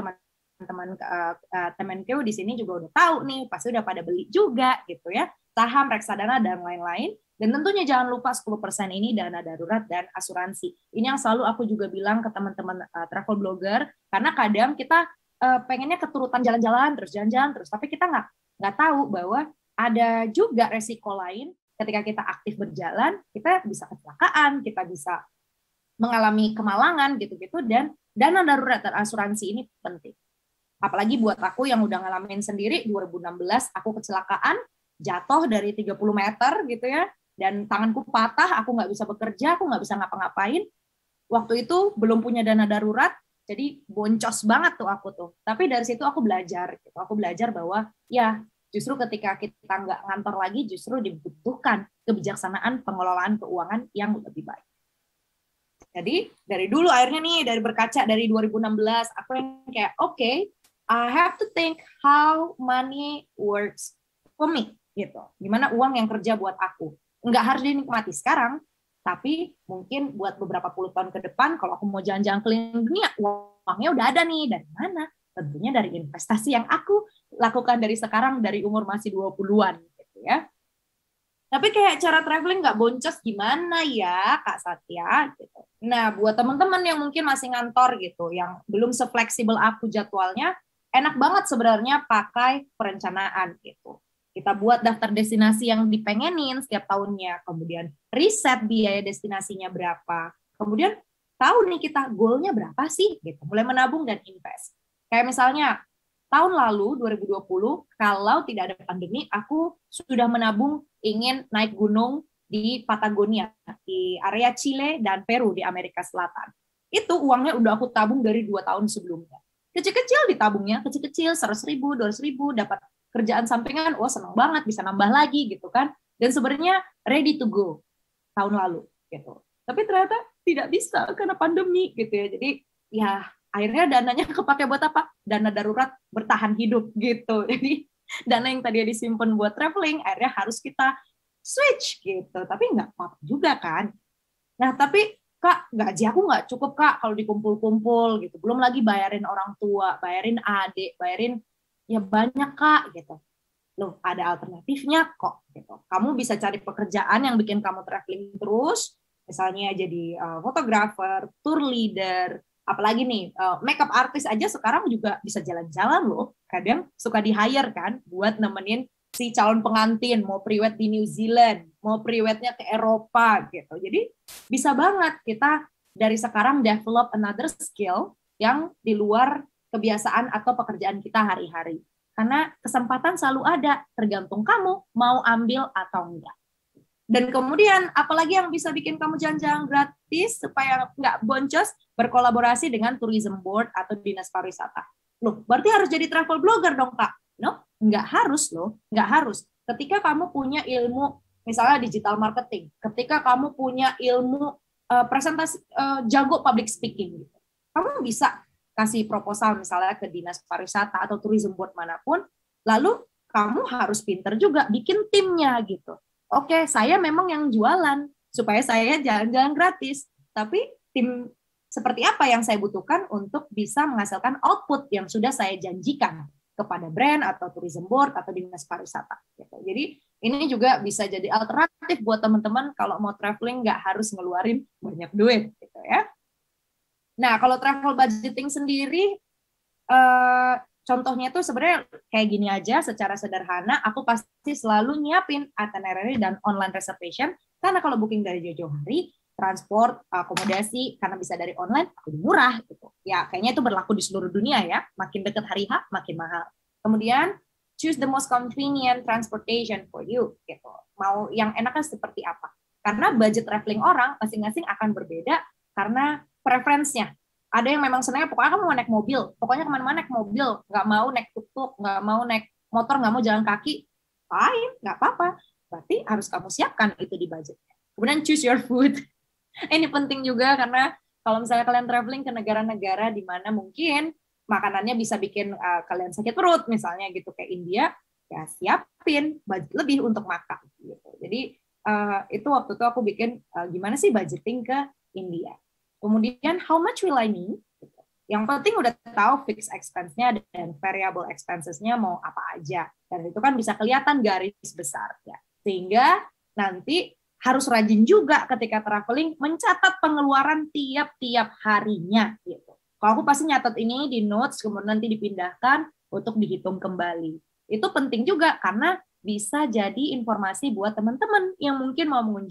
teman-teman di sini juga udah tahu nih, pasti udah pada beli juga gitu ya, saham, reksadana dan lain-lain. Dan tentunya jangan lupa 10% ini dana darurat dan asuransi. Ini yang selalu aku juga bilang ke teman-teman travel blogger, karena kadang kita pengennya keturutan jalan-jalan terus, tapi kita nggak tahu bahwa ada juga resiko lain ketika kita aktif berjalan, kita bisa kecelakaan, kita bisa mengalami kemalangan gitu-gitu, dan dana darurat dan asuransi ini penting. Apalagi buat aku yang udah ngalamin sendiri, 2016 aku kecelakaan, jatuh dari 30 meter gitu ya, dan tanganku patah, aku nggak bisa bekerja, aku nggak bisa ngapa-ngapain. Waktu itu belum punya dana darurat, jadi boncos banget tuh aku tuh. Tapi dari situ aku belajar, gitu. Aku belajar bahwa ya justru ketika kita nggak ngantor lagi, justru dibutuhkan kebijaksanaan pengelolaan keuangan yang lebih baik. Jadi dari dulu akhirnya nih, dari berkaca dari 2016, aku yang kayak okay, I have to think how money works for me, gitu. Gimana uang yang kerja buat aku. Nggak harus dinikmati sekarang, tapi mungkin buat beberapa puluh tahun ke depan, kalau aku mau jalan-jalan keliling dunia, uangnya udah ada nih. Dari mana? Tentunya dari investasi yang aku lakukan dari sekarang, dari umur masih 20-an. Gitu ya. Tapi kayak cara traveling nggak boncos gimana ya, Kak Satya? Gitu. Nah, buat teman-teman yang mungkin masih ngantor gitu, yang belum se-fleksibel aku jadwalnya, enak banget sebenarnya pakai perencanaan gitu. Kita buat daftar destinasi yang dipengenin setiap tahunnya, kemudian riset biaya destinasinya berapa, kemudian tahu nih kita goalnya berapa sih, gitu. Mulai menabung dan invest. Kayak misalnya tahun lalu 2020, kalau tidak ada pandemi, aku sudah menabung ingin naik gunung di Patagonia, di area Chile dan Peru di Amerika Selatan. Itu uangnya udah aku tabung dari 2 tahun sebelumnya. Kecil-kecil ditabungnya, kecil-kecil 100.000, 200.000, dapat kerjaan sampingan, wah senang banget, bisa nambah lagi gitu kan. Dan sebenarnya ready to go tahun lalu gitu. Tapi ternyata tidak bisa karena pandemi gitu ya. Jadi ya akhirnya dananya kepake buat apa? Dana darurat bertahan hidup gitu. Jadi dana yang tadi disimpan buat traveling akhirnya harus kita switch gitu. Tapi nggak apa-apa juga kan. Nah tapi Kak, gaji aku nggak cukup Kak kalau dikumpul-kumpul gitu. Belum lagi bayarin orang tua, bayarin adik, bayarin ya banyak Kak gitu. Loh, ada alternatifnya kok gitu. Kamu bisa cari pekerjaan yang bikin kamu traveling terus, misalnya jadi fotografer, tour leader, apalagi nih makeup artist aja sekarang juga bisa jalan-jalan loh. Kadang suka di-hire kan buat nemenin si calon pengantin mau priwed di New Zealand, mau priwednya ke Eropa gitu. Jadi bisa banget kita dari sekarang develop another skill yang di luar kebiasaan atau pekerjaan kita hari-hari. Karena kesempatan selalu ada, tergantung kamu mau ambil atau enggak. Dan kemudian, apalagi yang bisa bikin kamu jalan-jalan gratis supaya nggak boncos, berkolaborasi dengan tourism board atau dinas pariwisata. Loh, berarti harus jadi travel blogger dong, Kak? No, nggak harus loh, nggak harus. Ketika kamu punya ilmu, misalnya digital marketing, ketika kamu punya ilmu presentasi, jago public speaking, gitu, kamu bisa kasih proposal misalnya ke dinas pariwisata atau tourism board manapun, lalu kamu harus pinter juga bikin timnya gitu. Oke, saya memang yang jualan supaya saya jalan-jalan gratis, tapi tim seperti apa yang saya butuhkan untuk bisa menghasilkan output yang sudah saya janjikan kepada brand atau tourism board atau dinas pariwisata. Gitu. Jadi ini juga bisa jadi alternatif buat teman-teman kalau mau traveling nggak harus ngeluarin banyak duit, gitu ya. Nah, kalau travel budgeting sendiri, contohnya tuh sebenarnya kayak gini aja, secara sederhana, aku pasti selalu nyiapin itinerary dan online reservation, karena kalau booking dari jauh-jauh hari, transport, akomodasi, karena bisa dari online, lebih murah. Gitu. Ya, kayaknya itu berlaku di seluruh dunia ya, makin dekat hari H, makin mahal. Kemudian, choose the most convenient transportation for you. Gitu. Mau yang enaknya seperti apa? Karena budget traveling orang masing-masing akan berbeda, karena preferensinya. Ada yang memang senangnya pokoknya kamu mau naik mobil, pokoknya kemana-mana naik mobil, nggak mau naik tuk-tuk, nggak mau naik motor, nggak mau jalan kaki, fine, nggak apa-apa. Berarti harus kamu siapkan itu di budgetnya. Kemudian choose your food. Ini penting juga karena kalau misalnya kalian traveling ke negara-negara di mana mungkin makanannya bisa bikin kalian sakit perut, misalnya gitu kayak India, ya siapin budget lebih untuk makan. Gitu. Jadi itu waktu itu aku bikin gimana sih budgeting ke India. Kemudian, how much will I need? Yang penting udah tahu fixed expense-nya dan variable expenses-nya mau apa aja. Dan itu kan bisa kelihatan garis besar. Ya. Sehingga nanti harus rajin juga ketika traveling mencatat pengeluaran tiap-tiap harinya. Gitu. Kalau aku pasti nyatat ini di notes, kemudian nanti dipindahkan untuk dihitung kembali. Itu penting juga karena bisa jadi informasi buat teman-teman yang mungkin mau mengunjungi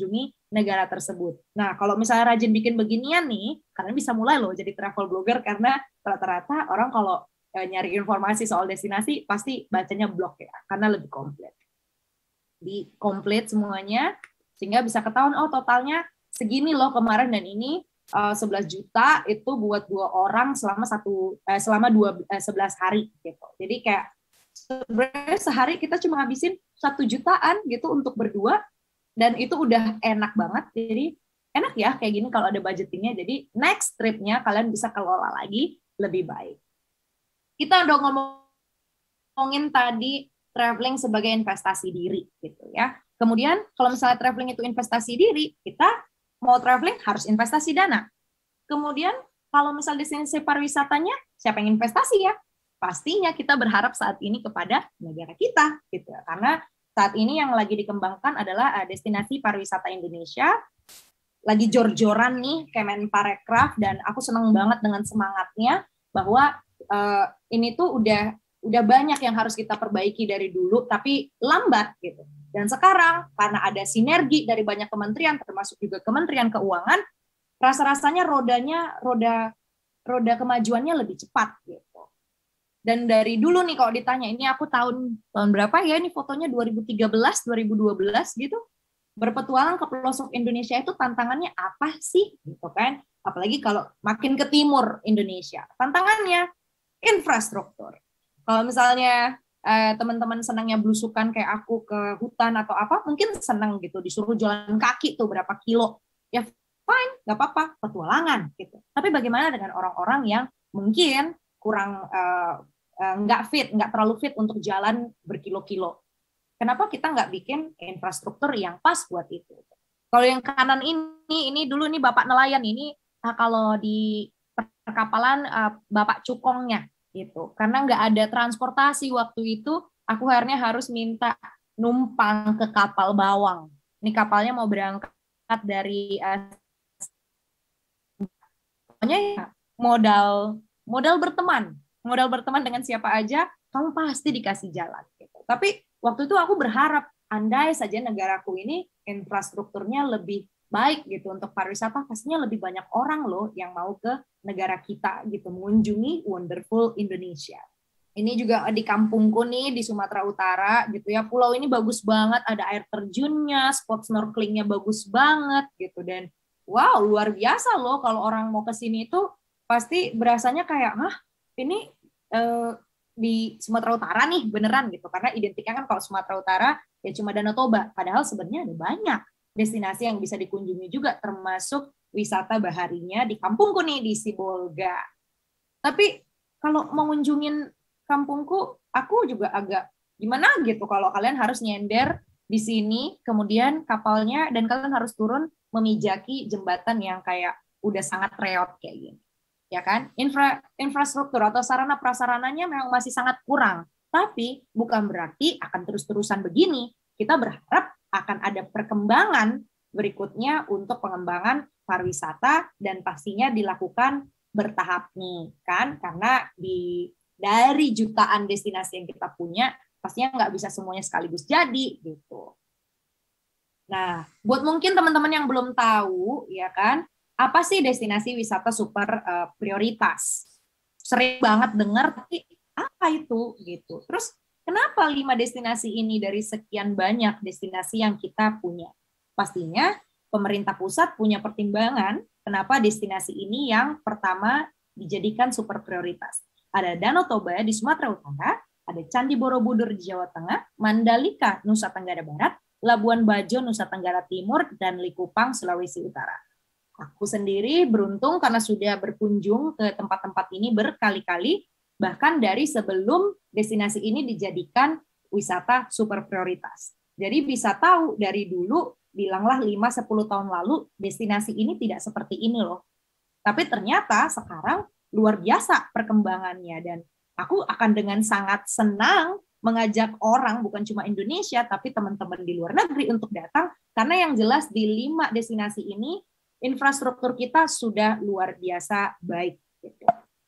negara tersebut. Nah, kalau misalnya rajin bikin beginian nih, kalian bisa mulai loh jadi travel blogger, karena rata-rata orang kalau nyari informasi soal destinasi pasti bacanya blog ya, karena lebih komplit. Di komplit semuanya, sehingga bisa ketahuan, oh totalnya segini loh kemarin, dan ini 11 juta itu buat 2 orang selama 11 hari gitu. Jadi kayak sebenarnya sehari kita cuma habisin 1 jutaan gitu untuk berdua, dan itu udah enak banget. Jadi enak ya kayak gini kalau ada budgetingnya. Jadi next tripnya kalian bisa kelola lagi lebih baik. Kita udah ngomongin tadi traveling sebagai investasi diri gitu ya. Kemudian kalau misalnya traveling itu investasi diri, kita mau traveling harus investasi dana. Kemudian kalau misal destinasi pariwisatanya, siapa yang investasi ya? Pastinya kita berharap saat ini kepada negara kita gitu. Karena saat ini yang lagi dikembangkan adalah destinasi pariwisata Indonesia. Lagi jor-joran nih Kemenparekraf, dan aku senang banget dengan semangatnya bahwa ini tuh udah banyak yang harus kita perbaiki dari dulu, tapi lambat gitu. Dan sekarang karena ada sinergi dari banyak kementerian, termasuk juga Kementerian Keuangan, rasa-rasanya roda kemajuannya lebih cepat gitu. Dan dari dulu nih kalau ditanya, ini aku tahun berapa ya, ini fotonya 2013, 2012 gitu, berpetualang ke pelosok Indonesia itu tantangannya apa sih gitu kan? Apalagi kalau makin ke timur Indonesia, tantangannya infrastruktur. Kalau misalnya teman-teman senangnya belusukan kayak aku ke hutan atau apa, mungkin senang gitu disuruh jalan kaki tuh berapa kilo, ya fine, nggak apa-apa, petualangan gitu. Tapi bagaimana dengan orang-orang yang mungkin kurang nggak terlalu fit untuk jalan berkilo-kilo? Kenapa kita nggak bikin infrastruktur yang pas buat itu? Kalau yang kanan ini dulu nih Bapak nelayan ini, kalau di perkapalan Bapak cukongnya gitu, karena nggak ada transportasi waktu itu, aku akhirnya harus minta numpang ke kapal bawang. Ini kapalnya mau berangkat dari pokoknya modal berteman dengan siapa aja, kamu pasti dikasih jalan gitu. Tapi waktu itu aku berharap andai saja negaraku ini infrastrukturnya lebih baik gitu untuk pariwisata, pastinya lebih banyak orang loh yang mau ke negara kita gitu, mengunjungi wonderful Indonesia. Ini juga di kampungku nih di Sumatera Utara gitu ya, pulau ini bagus banget, ada air terjunnya, spot snorkelingnya bagus banget gitu, dan wow luar biasa loh kalau orang mau ke sini itu pasti berasanya kayak ini di Sumatera Utara nih beneran gitu, karena identiknya kan kalau Sumatera Utara ya cuma Danau Toba, padahal sebenarnya ada banyak destinasi yang bisa dikunjungi juga, termasuk wisata baharinya di kampungku nih di Sibolga. Tapi kalau mau ngunjungin kampungku, aku juga agak gimana gitu kalau kalian harus nyender di sini, kemudian kapalnya, dan kalian harus turun memijaki jembatan yang kayak udah sangat reot kayak gini. Ya kan? Infrastruktur atau sarana prasarananya memang masih sangat kurang. Tapi bukan berarti akan terus-terusan begini. Kita berharap akan ada perkembangan berikutnya untuk pengembangan pariwisata, dan pastinya dilakukan bertahap nih kan, karena dari jutaan destinasi yang kita punya pastinya nggak bisa semuanya sekaligus jadi gitu. Nah, buat mungkin teman-teman yang belum tahu ya kan, apa sih destinasi wisata super prioritas? Sering banget dengar, tapi apa itu gitu. Terus kenapa 5 destinasi ini dari sekian banyak destinasi yang kita punya? Pastinya pemerintah pusat punya pertimbangan kenapa destinasi ini yang pertama dijadikan super prioritas. Ada Danau Toba di Sumatera Utara, ada Candi Borobudur di Jawa Tengah, Mandalika, Nusa Tenggara Barat, Labuan Bajo, Nusa Tenggara Timur, dan Likupang, Sulawesi Utara. Aku sendiri beruntung karena sudah berkunjung ke tempat-tempat ini berkali-kali, bahkan dari sebelum destinasi ini dijadikan wisata super prioritas. Jadi bisa tahu dari dulu, bilanglah 5-10 tahun lalu, destinasi ini tidak seperti ini loh. Tapi ternyata sekarang luar biasa perkembangannya, dan aku akan dengan sangat senang mengajak orang, bukan cuma Indonesia, tapi teman-teman di luar negeri untuk datang, karena yang jelas di 5 destinasi ini, infrastruktur kita sudah luar biasa baik. Gitu.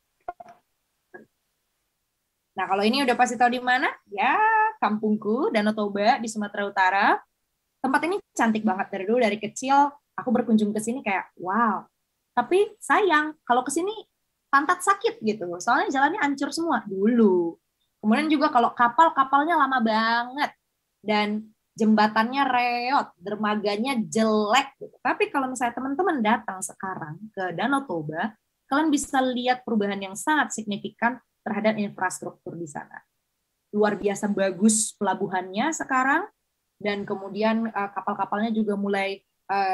Nah, kalau ini udah pasti tahu di mana? Ya, kampungku, Danau Toba di Sumatera Utara. tempat ini cantik banget dari dulu, dari kecil aku berkunjung ke sini kayak wow. Tapi sayang kalau ke sini pantat sakit gitu, soalnya jalannya hancur semua dulu. Kemudian juga kalau kapalnya lama banget dan jembatannya reot, dermaganya jelek gitu. Tapi kalau misalnya teman-teman datang sekarang ke Danau Toba, kalian bisa lihat perubahan yang sangat signifikan terhadap infrastruktur di sana. Luar biasa bagus pelabuhannya sekarang, dan kemudian kapal-kapalnya juga mulai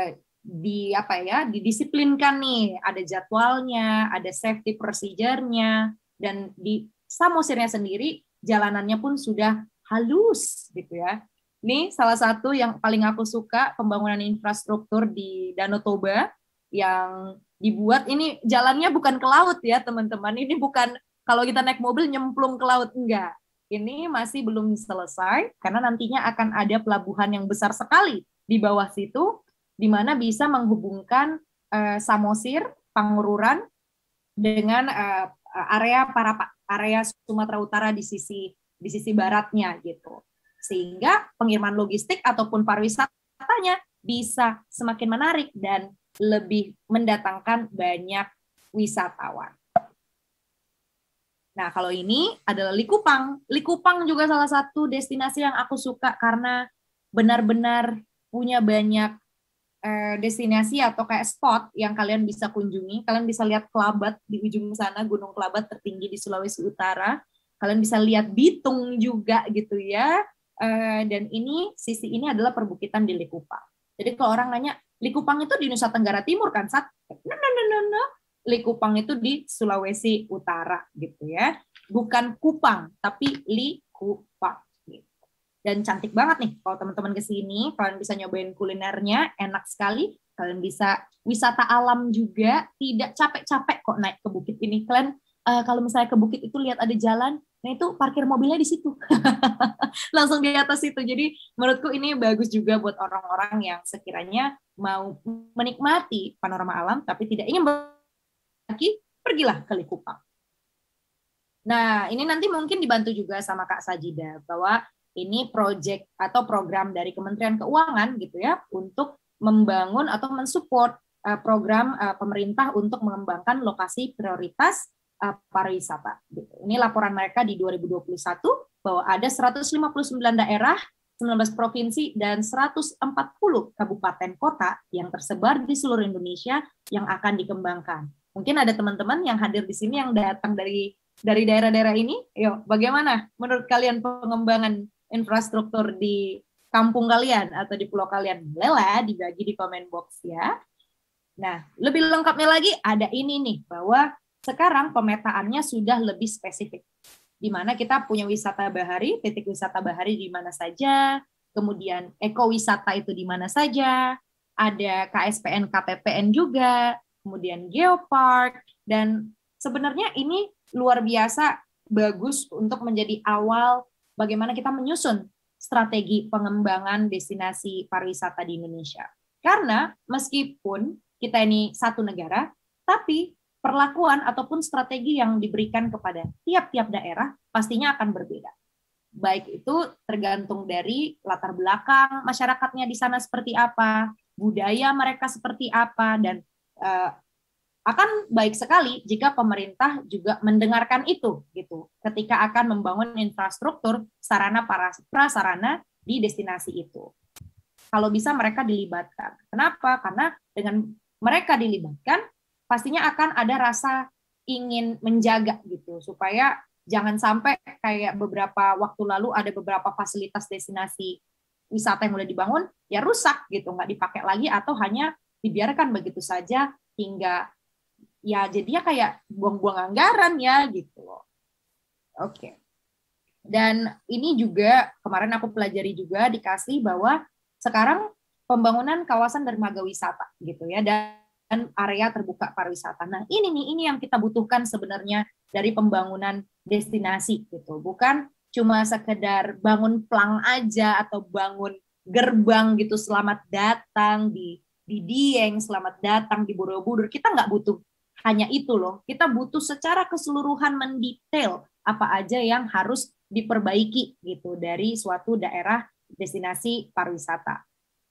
didisiplinkan nih, ada jadwalnya, ada safety procedure-nya, dan di Samosirnya sendiri jalanannya pun sudah halus gitu ya. Ini salah satu yang paling aku suka, pembangunan infrastruktur di Danau Toba yang dibuat. Ini jalannya bukan ke laut ya teman-teman, ini bukan kalau kita naik mobil nyemplung ke laut, enggak. Ini masih belum selesai karena nantinya akan ada pelabuhan yang besar sekali di bawah situ, di mana bisa menghubungkan Samosir, Pangururan dengan area Sumatera Utara di sisi baratnya gitu. Sehingga pengiriman logistik ataupun pariwisatanya bisa semakin menarik dan lebih mendatangkan banyak wisatawan. Nah, kalau ini adalah Likupang. Likupang juga salah satu destinasi yang aku suka karena benar-benar punya banyak destinasi atau kayak spot yang kalian bisa kunjungi. Kalian bisa lihat Kelabat di ujung sana, Gunung Kelabat tertinggi di Sulawesi Utara. Kalian bisa lihat Bitung juga gitu ya. Dan sisi ini adalah perbukitan di Likupang. Jadi kalau orang nanya, Likupang itu di Nusa Tenggara Timur kan, Sat? No. Likupang itu di Sulawesi Utara gitu ya. Bukan Kupang, tapi Likupang. Gitu. Dan cantik banget nih kalau teman-teman ke sini, kalian bisa nyobain kulinernya, enak sekali. Kalian bisa wisata alam juga, tidak capek-capek kok naik ke bukit ini. Kalian kalau misalnya ke bukit itu lihat ada jalan, nah itu parkir mobilnya di situ. Langsung di atas situ. Jadi menurutku ini bagus juga buat orang-orang yang sekiranya mau menikmati panorama alam tapi tidak ingin lagi, pergilah ke Likupang. Nah, ini nanti mungkin dibantu juga sama Kak Sajida bahwa ini proyek atau program dari Kementerian Keuangan gitu ya untuk membangun atau mensupport program pemerintah untuk mengembangkan lokasi prioritas pariwisata. Ini laporan mereka di 2021 bahwa ada 159 daerah, 19 provinsi, dan 140 kabupaten kota yang tersebar di seluruh Indonesia yang akan dikembangkan. Mungkin ada teman-teman yang hadir di sini yang datang dari daerah-daerah ini. Yuk, bagaimana menurut kalian pengembangan infrastruktur di kampung kalian atau di pulau kalian? Bolehlah dibagi di komen box ya. Nah, lebih lengkapnya lagi ada ini nih, bahwa sekarang pemetaannya sudah lebih spesifik. Di mana kita punya wisata bahari, titik wisata bahari di mana saja, kemudian ekowisata itu di mana saja, ada KSPN, KPPN juga, kemudian geopark, dan sebenarnya ini luar biasa bagus untuk menjadi awal bagaimana kita menyusun strategi pengembangan destinasi pariwisata di Indonesia. Karena meskipun kita ini satu negara, tapi perlakuan ataupun strategi yang diberikan kepada tiap-tiap daerah pastinya akan berbeda. Baik itu tergantung dari latar belakang masyarakatnya di sana seperti apa, budaya mereka seperti apa, dan akan baik sekali jika pemerintah juga mendengarkan itu gitu ketika akan membangun infrastruktur sarana prasarana di destinasi itu. Kalau bisa mereka dilibatkan. Kenapa? Karena dengan mereka dilibatkan pastinya akan ada rasa ingin menjaga gitu supaya jangan sampai kayak beberapa waktu lalu ada beberapa fasilitas destinasi wisata yang udah dibangun ya rusak gitu, nggak dipakai lagi atau hanya dibiarkan begitu saja hingga ya jadinya kayak buang-buang anggaran ya gitu loh. Oke. Dan ini juga kemarin aku pelajari juga dikasih bahwa sekarang pembangunan kawasan dermaga wisata gitu ya dan area terbuka pariwisata. Nah, ini yang kita butuhkan sebenarnya dari pembangunan destinasi gitu. Bukan cuma sekedar bangun plang aja atau bangun gerbang gitu selamat datang di Dieng, selamat datang di Borobudur. Kita nggak butuh hanya itu loh. Kita butuh secara keseluruhan mendetail apa aja yang harus diperbaiki gitu dari suatu daerah destinasi pariwisata.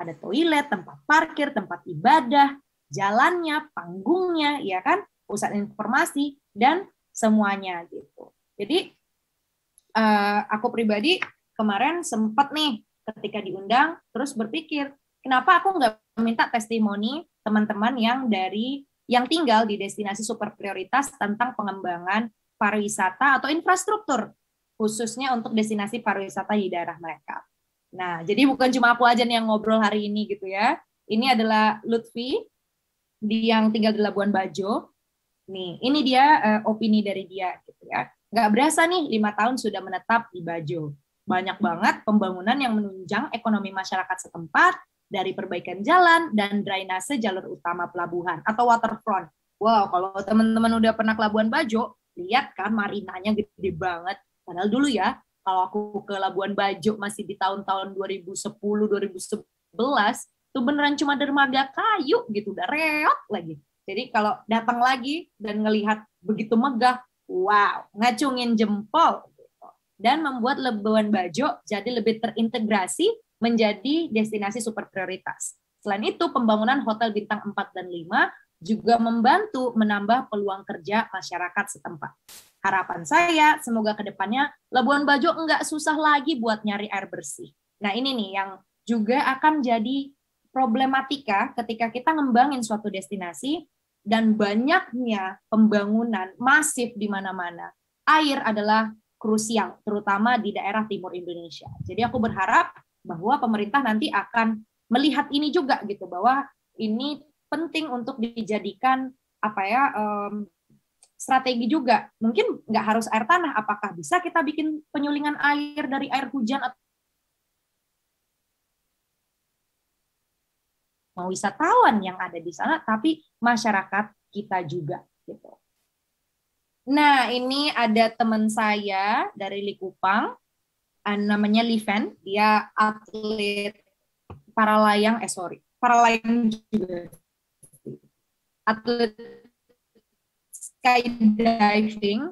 Ada toilet, tempat parkir, tempat ibadah, jalannya, panggungnya, ya kan, pusat informasi dan semuanya gitu. Jadi aku pribadi kemarin sempat nih ketika diundang terus berpikir, kenapa aku nggak minta testimoni teman-teman yang tinggal di destinasi super prioritas tentang pengembangan pariwisata atau infrastruktur khususnya untuk destinasi pariwisata di daerah mereka. Nah, jadi bukan cuma aku aja nih yang ngobrol hari ini gitu ya. Ini adalah Lutfi yang tinggal di Labuan Bajo. Nih, ini dia opini dari dia gitu ya. Nggak berasa nih 5 tahun sudah menetap di Bajo. Banyak banget pembangunan yang menunjang ekonomi masyarakat setempat dari perbaikan jalan dan drainase jalur utama pelabuhan atau waterfront. Wow, kalau teman-teman udah pernah ke Labuan Bajo, lihat kan marinanya gede banget. Padahal dulu ya, kalau aku ke Labuan Bajo masih di tahun-tahun 2010, 2011, itu beneran cuma dermaga kayu gitu, udah reot lagi. Jadi kalau datang lagi dan ngelihat begitu megah, wow, ngacungin jempol. Gitu. Dan membuat Labuan Bajo jadi lebih terintegrasi menjadi destinasi super prioritas. Selain itu, pembangunan hotel bintang 4 dan 5 juga membantu menambah peluang kerja masyarakat setempat. Harapan saya, semoga ke depannya Labuan Bajo enggak susah lagi buat nyari air bersih. Nah ini nih yang juga akan jadi problematika ketika kita ngembangin suatu destinasi dan banyaknya pembangunan masif di mana-mana. Air adalah krusial, terutama di daerah timur Indonesia. Jadi aku berharap bahwa pemerintah nanti akan melihat ini juga gitu, bahwa ini penting untuk dijadikan strategi juga. Mungkin nggak harus air tanah, apakah bisa kita bikin penyulingan air dari air hujan atau mau wisatawan yang ada di sana, tapi masyarakat kita juga gitu. Nah, ini ada teman saya dari Likupang, namanya Liven, dia atlet paralayang juga. Atlet skydiving,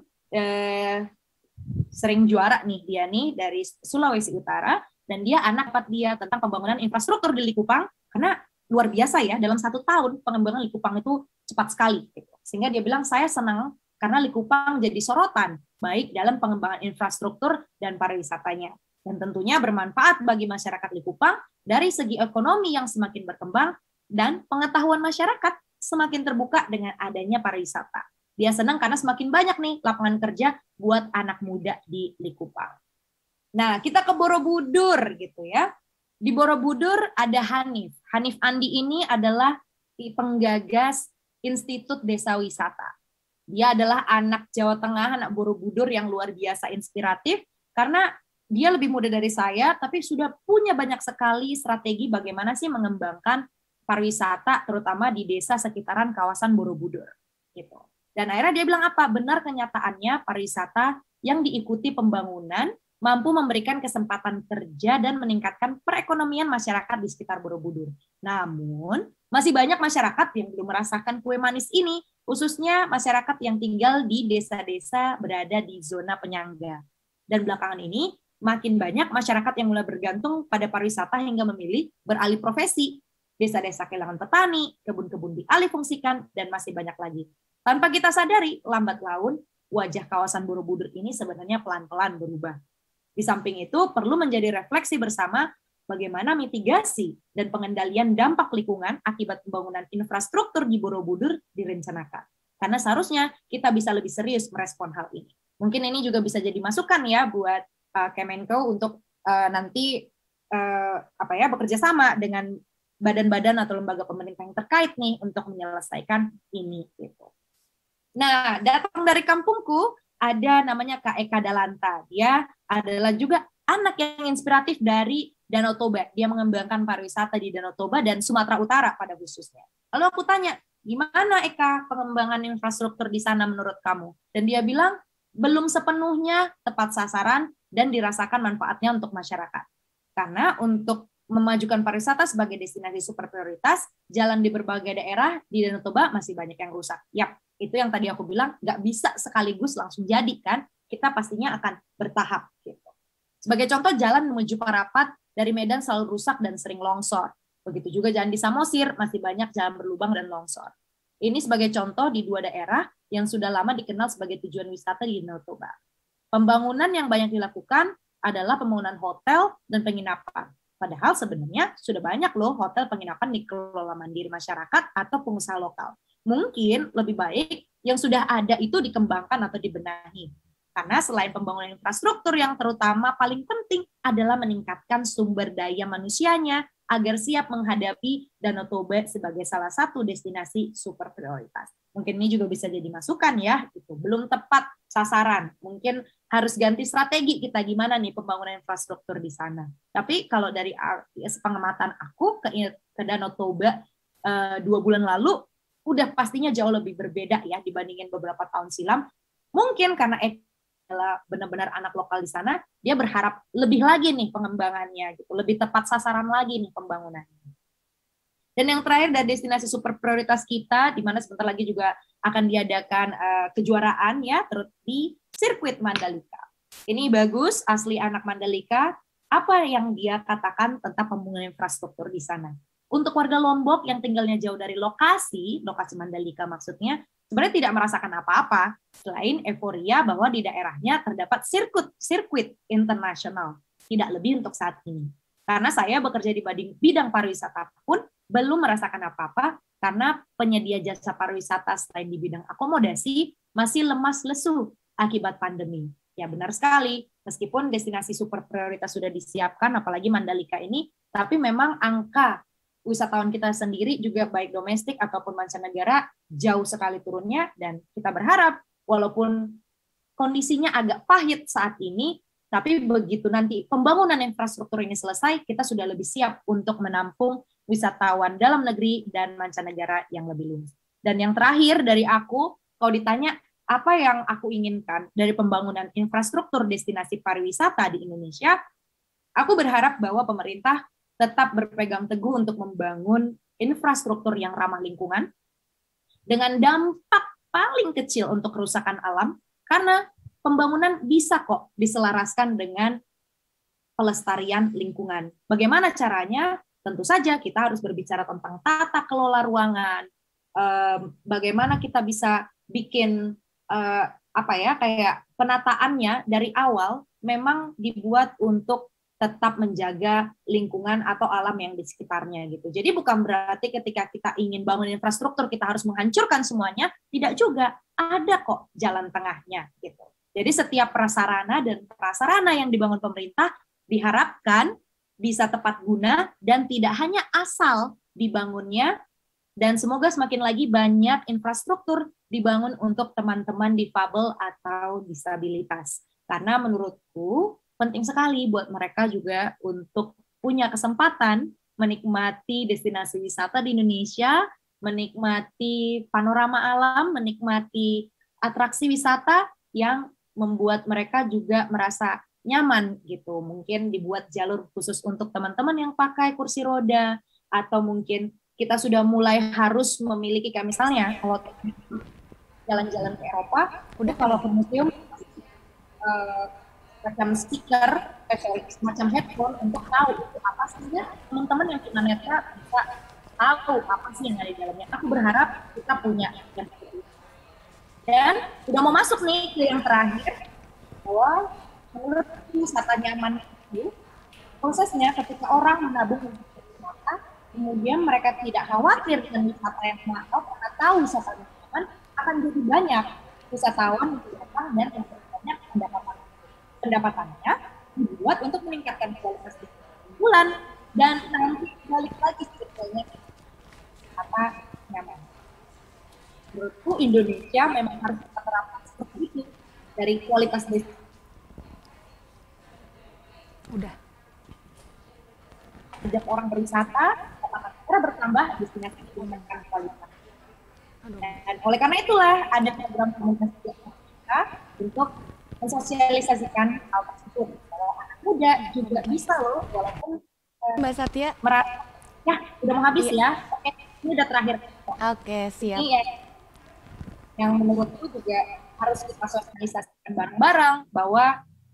sering juara nih dia nih dari Sulawesi Utara, dan dia anak dia tentang pembangunan infrastruktur di Likupang, karena luar biasa ya, dalam 1 tahun pengembangan Likupang itu cepat sekali. Gitu. Sehingga dia bilang, saya senang karena Likupang jadi sorotan, baik dalam pengembangan infrastruktur dan pariwisatanya. Dan tentunya bermanfaat bagi masyarakat Likupang dari segi ekonomi yang semakin berkembang dan pengetahuan masyarakat semakin terbuka dengan adanya pariwisata. Dia senang karena semakin banyak nih lapangan kerja buat anak muda di Likupang. Nah, kita ke Borobudur gitu ya. Di Borobudur ada Hanif. Hanif Andi ini adalah penggagas Institut Desa Wisata. Dia adalah anak Jawa Tengah, anak Borobudur yang luar biasa inspiratif, karena dia lebih muda dari saya, tapi sudah punya banyak sekali strategi bagaimana sih mengembangkan pariwisata, terutama di desa sekitaran kawasan Borobudur. Gitu. Dan akhirnya dia bilang apa? Benar kenyataannya pariwisata yang diikuti pembangunan mampu memberikan kesempatan kerja dan meningkatkan perekonomian masyarakat di sekitar Borobudur. Namun, masih banyak masyarakat yang belum merasakan kue manis ini, khususnya masyarakat yang tinggal di desa-desa berada di zona penyangga. Dan belakangan ini, makin banyak masyarakat yang mulai bergantung pada pariwisata hingga memilih beralih profesi. Desa-desa kehilangan petani, kebun-kebun dialihfungsikan, dan masih banyak lagi. Tanpa kita sadari, lambat laun, wajah kawasan Borobudur ini sebenarnya pelan-pelan berubah. Di samping itu, perlu menjadi refleksi bersama bagaimana mitigasi dan pengendalian dampak lingkungan akibat pembangunan infrastruktur di Borobudur direncanakan. Karena seharusnya kita bisa lebih serius merespon hal ini. Mungkin ini juga bisa jadi masukan ya buat Kemenko untuk nanti bekerja sama dengan badan-badan atau lembaga pemerintah yang terkait nih untuk menyelesaikan ini gitu. Nah, datang dari kampungku ada namanya Kak Eka Dalanta. Dia adalah juga anak yang inspiratif dari Danau Toba. Dia mengembangkan pariwisata di Danau Toba dan Sumatera Utara pada khususnya. Lalu aku tanya, gimana Eka pengembangan infrastruktur di sana menurut kamu? Dan dia bilang, belum sepenuhnya tepat sasaran dan dirasakan manfaatnya untuk masyarakat. Karena untuk memajukan pariwisata sebagai destinasi super prioritas, jalan di berbagai daerah di Danau Toba masih banyak yang rusak. Yap, itu yang tadi aku bilang, nggak bisa sekaligus langsung jadi kan, kita pastinya akan bertahap. Gitu. Sebagai contoh, jalan menuju Parapat dari Medan selalu rusak dan sering longsor. Begitu juga Candi Samosir, masih banyak jalan berlubang dan longsor. Ini sebagai contoh di 2 daerah yang sudah lama dikenal sebagai tujuan wisata di Danau Toba. Pembangunan yang banyak dilakukan adalah pembangunan hotel dan penginapan. Padahal sebenarnya sudah banyak loh hotel penginapan dikelola mandiri masyarakat atau pengusaha lokal. Mungkin lebih baik yang sudah ada itu dikembangkan atau dibenahi. Karena selain pembangunan infrastruktur yang terutama paling penting adalah meningkatkan sumber daya manusianya agar siap menghadapi Danau Toba sebagai salah satu destinasi super prioritas. Mungkin ini juga bisa jadi masukan ya, gitu. Belum tepat sasaran. Mungkin harus ganti strategi kita gimana nih pembangunan infrastruktur di sana. Tapi kalau dari pengamatan aku ke Danau Toba 2 bulan lalu, udah pastinya jauh lebih berbeda ya dibandingin beberapa tahun silam. Mungkin karena adalah benar-benar anak lokal di sana, dia berharap lebih lagi nih pengembangannya, gitu, lebih tepat sasaran lagi nih pembangunannya. Dan yang terakhir dari destinasi super prioritas kita, di mana sebentar lagi juga akan diadakan kejuaraan ya, terus di sirkuit Mandalika. Ini bagus, asli anak Mandalika. Apa yang dia katakan tentang pembangunan infrastruktur di sana? Untuk warga Lombok yang tinggalnya jauh dari lokasi Mandalika maksudnya, sebenarnya tidak merasakan apa-apa selain euforia bahwa di daerahnya terdapat sirkuit internasional. Tidak lebih untuk saat ini. Karena saya bekerja di bidang pariwisata pun belum merasakan apa-apa karena penyedia jasa pariwisata selain di bidang akomodasi masih lemas lesu akibat pandemi. Ya benar sekali, meskipun destinasi super prioritas sudah disiapkan, apalagi Mandalika ini, tapi memang angka wisatawan kita sendiri juga baik domestik ataupun mancanegara jauh sekali turunnya, dan kita berharap walaupun kondisinya agak pahit saat ini, tapi begitu nanti pembangunan infrastruktur ini selesai, kita sudah lebih siap untuk menampung wisatawan dalam negeri dan mancanegara yang lebih luas. Dan yang terakhir dari aku, kalau ditanya apa yang aku inginkan dari pembangunan infrastruktur destinasi pariwisata di Indonesia, aku berharap bahwa pemerintah tetap berpegang teguh untuk membangun infrastruktur yang ramah lingkungan dengan dampak paling kecil untuk kerusakan alam, karena pembangunan bisa kok diselaraskan dengan pelestarian lingkungan. Bagaimana caranya? Tentu saja kita harus berbicara tentang tata kelola ruangan, bagaimana kita bisa bikin kayak penataannya dari awal memang dibuat untuk tetap menjaga lingkungan atau alam yang di sekitarnya gitu. Jadi bukan berarti ketika kita ingin bangun infrastruktur kita harus menghancurkan semuanya, tidak juga, ada kok jalan tengahnya gitu. Jadi setiap prasarana dan prasarana yang dibangun pemerintah diharapkan bisa tepat guna dan tidak hanya asal dibangunnya, dan semoga semakin lagi banyak infrastruktur dibangun untuk teman-teman difabel atau disabilitas. Karena menurutku penting sekali buat mereka juga untuk punya kesempatan menikmati destinasi wisata di Indonesia, menikmati panorama alam, menikmati atraksi wisata yang membuat mereka juga merasa nyaman gitu. Mungkin dibuat jalur khusus untuk teman-teman yang pakai kursi roda, atau mungkin kita sudah mulai harus memiliki, kayak misalnya kalau jalan-jalan ke Eropa, udah kalau ke museum macam speaker, semacam headphone untuk tahu itu apa sih ya, teman-teman yang tunanetra bisa tahu apa sih yang ada di dalamnya. Aku berharap kita punya yang seperti itu. Dan udah mau masuk nih ke yang terakhir, bahwa menurut wisata nyaman itu prosesnya ketika orang menabung untuk wisata, kemudian mereka tidak khawatir dengan wisata yang mahal karena tahu wisata yang nyaman, akan jadi banyak wisatawan yang datang dan yang banyak pendapatannya dibuat untuk meningkatkan kualitas bulan, dan nanti balik lagi sebetulnya apa nyaman. Menurutku Indonesia memang harus kita terapkan seperti itu dari kualitas destinasi. Udah. Sejak orang berwisata, negara bertambah, destinasi meningkatkan kualitas. Dan oleh karena itulah ada program komunitas kita untuk mensosialisasikan hal tersebut. Kalau anak muda juga bisa loh, walaupun Mbak Satya. Ya, udah mau habis ya. Oke, ini udah terakhir. Oke, siap. Ini ya, yang menurutku juga harus kita sosialisasikan bareng-bareng bahwa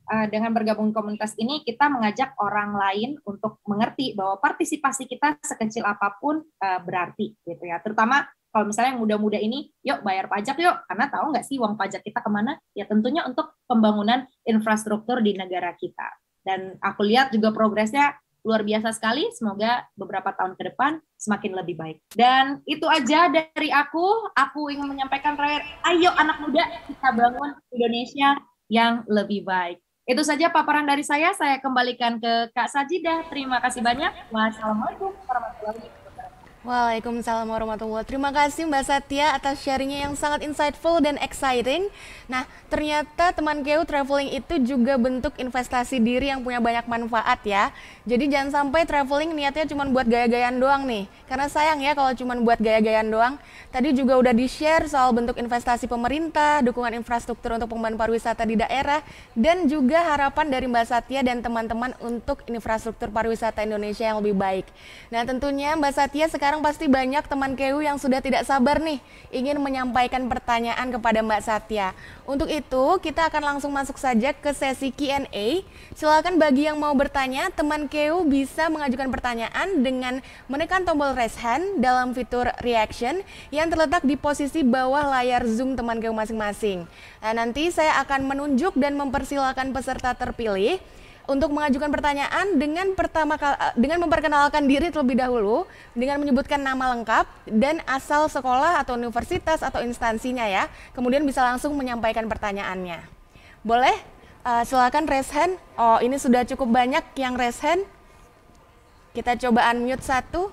dengan bergabung komunitas ini kita mengajak orang lain untuk mengerti bahwa partisipasi kita sekecil apapun berarti gitu ya. Terutama kalau misalnya yang muda-muda ini, yuk bayar pajak yuk, karena tahu nggak sih uang pajak kita kemana? Ya tentunya untuk pembangunan infrastruktur di negara kita. Dan aku lihat juga progresnya luar biasa sekali, semoga beberapa tahun ke depan semakin lebih baik. Dan itu aja dari aku ingin menyampaikan terakhir, ayo anak muda kita bangun Indonesia yang lebih baik. Itu saja paparan dari saya kembalikan ke Kak Sajidah. Terima kasih banyak. Wassalamualaikum warahmatullahi wabarakatuh. Waalaikumsalam warahmatullahi wabarakatuh. Terima kasih Mbak Satya atas sharingnya yang sangat insightful dan exciting. Nah, ternyata teman KU traveling itu juga bentuk investasi diri yang punya banyak manfaat ya. Jadi jangan sampai traveling niatnya cuma buat gaya-gayaan doang nih. Karena sayang ya kalau cuma buat gaya-gayaan doang. Tadi juga udah di-share soal bentuk investasi pemerintah, dukungan infrastruktur untuk pengembangan pariwisata di daerah, dan juga harapan dari Mbak Satya dan teman-teman untuk infrastruktur pariwisata Indonesia yang lebih baik. Nah, tentunya Mbak Satya sekarang pasti banyak teman KU yang sudah tidak sabar nih ingin menyampaikan pertanyaan kepada Mbak Satya. Untuk itu kita akan langsung masuk saja ke sesi Q&A. Silakan bagi yang mau bertanya, teman KU bisa mengajukan pertanyaan dengan menekan tombol raise hand dalam fitur reaction yang terletak di posisi bawah layar Zoom teman KU masing-masing. Nah, nanti saya akan menunjuk dan mempersilahkan peserta terpilih untuk mengajukan pertanyaan dengan memperkenalkan diri terlebih dahulu dengan menyebutkan nama lengkap dan asal sekolah atau universitas atau instansinya ya. Kemudian bisa langsung menyampaikan pertanyaannya. Boleh? Silakan raise hand. Oh, ini sudah cukup banyak yang raise hand. Kita coba unmute satu.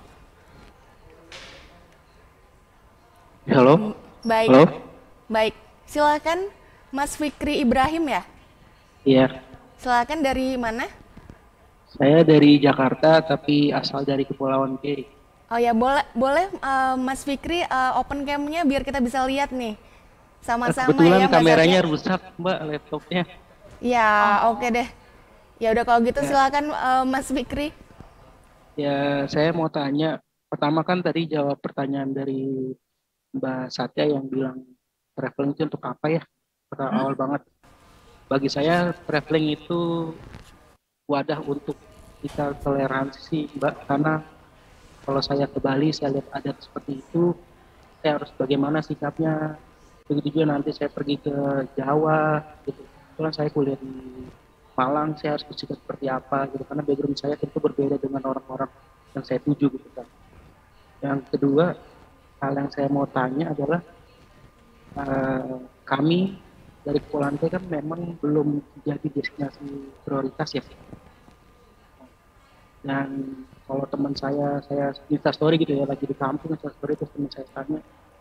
Halo. Baik. Halo. Baik. Silakan Mas Fikri Ibrahim ya. Iya. Silakan dari mana? Saya dari Jakarta tapi asal dari Kepulauan K. Oh ya, boleh Mas Fikri open cam-nya biar kita bisa lihat nih. Sama-sama kebetulan ya Mbak kameranya Satya. rusak Mbak, laptopnya. Ya, oke deh. Ya udah kalau gitu Ya. silakan Mas Fikri. Ya, saya mau tanya. Pertama kan tadi jawab pertanyaan dari Mbak Satya yang bilang traveling itu untuk apa ya? Awal banget. Bagi saya traveling itu wadah untuk kita toleransi Mbak, karena kalau saya ke Bali saya lihat adat seperti itu, saya harus bagaimana sikapnya. Begitu juga nanti saya pergi ke Jawa gitu, kebetulan saya kuliah di Malang, saya harus bersikap seperti apa gitu, karena background saya tentu berbeda dengan orang-orang yang saya tuju gitu kan. Yang kedua, hal yang saya mau tanya adalah kami dari Kepulauan K kan memang belum jadi destinasi prioritas ya. Dan kalau teman saya Insta story gitu ya, lagi di kampung Insta story, terus teman saya tanya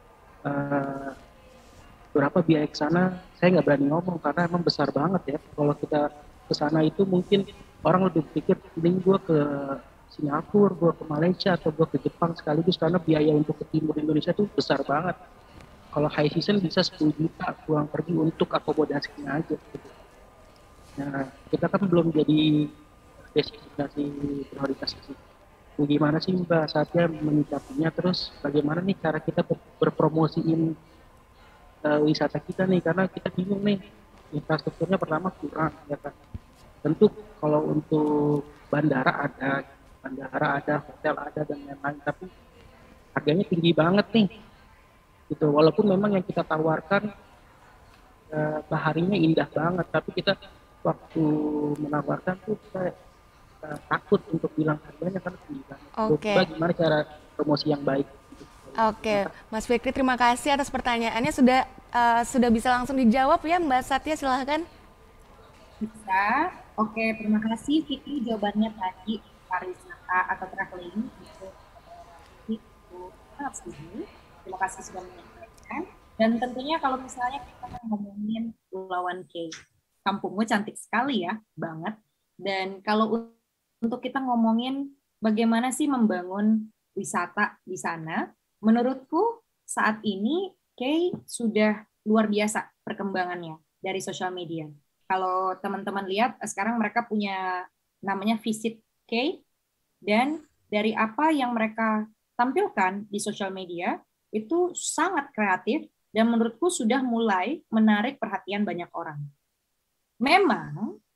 berapa biaya ke sana, saya nggak berani ngomong karena emang besar banget ya. Kalau kita ke sana itu mungkin orang lebih pikir mending gue ke Singapura, gue ke Malaysia, atau gue ke Jepang sekaligus, karena biaya untuk ke timur Indonesia itu besar banget. Kalau high season bisa 10 juta pulang pergi untuk akomodasinya aja gitu. Nah, kita kan belum jadi destinasi prioritas sih. Bagaimana sih Mbak Satya menyikapinya, terus bagaimana nih cara kita berpromosiin wisata kita nih, karena kita bingung nih, infrastrukturnya pertama kurang ya kan. Tentu kalau untuk bandara ada, hotel ada dan lain-lain, tapi harganya tinggi banget nih. Gitu. Walaupun memang yang kita tawarkan baharinya indah banget, tapi kita waktu menawarkan tuh kita takut untuk bilang harganya kan tinggi banget. Oke. Gimana cara promosi yang baik? Gitu. Oke, Mas Fikri terima kasih atas pertanyaannya, sudah bisa langsung dijawab ya Mbak Satya, silahkan. Bisa. Oke, terima kasih Fikri jawabannya tadi pariwisata atau traveling itu sangat setuju. Terima kasih sudah menyampaikan. Dan tentunya kalau misalnya kita ngomongin Kepulauan K, kampungmu cantik sekali ya, banget. Dan kalau untuk kita ngomongin bagaimana sih membangun wisata di sana, menurutku saat ini K sudah luar biasa perkembangannya dari sosial media. Kalau teman-teman lihat, sekarang mereka punya namanya Visit K, dan dari apa yang mereka tampilkan di sosial media, itu sangat kreatif dan menurutku sudah mulai menarik perhatian banyak orang. Memang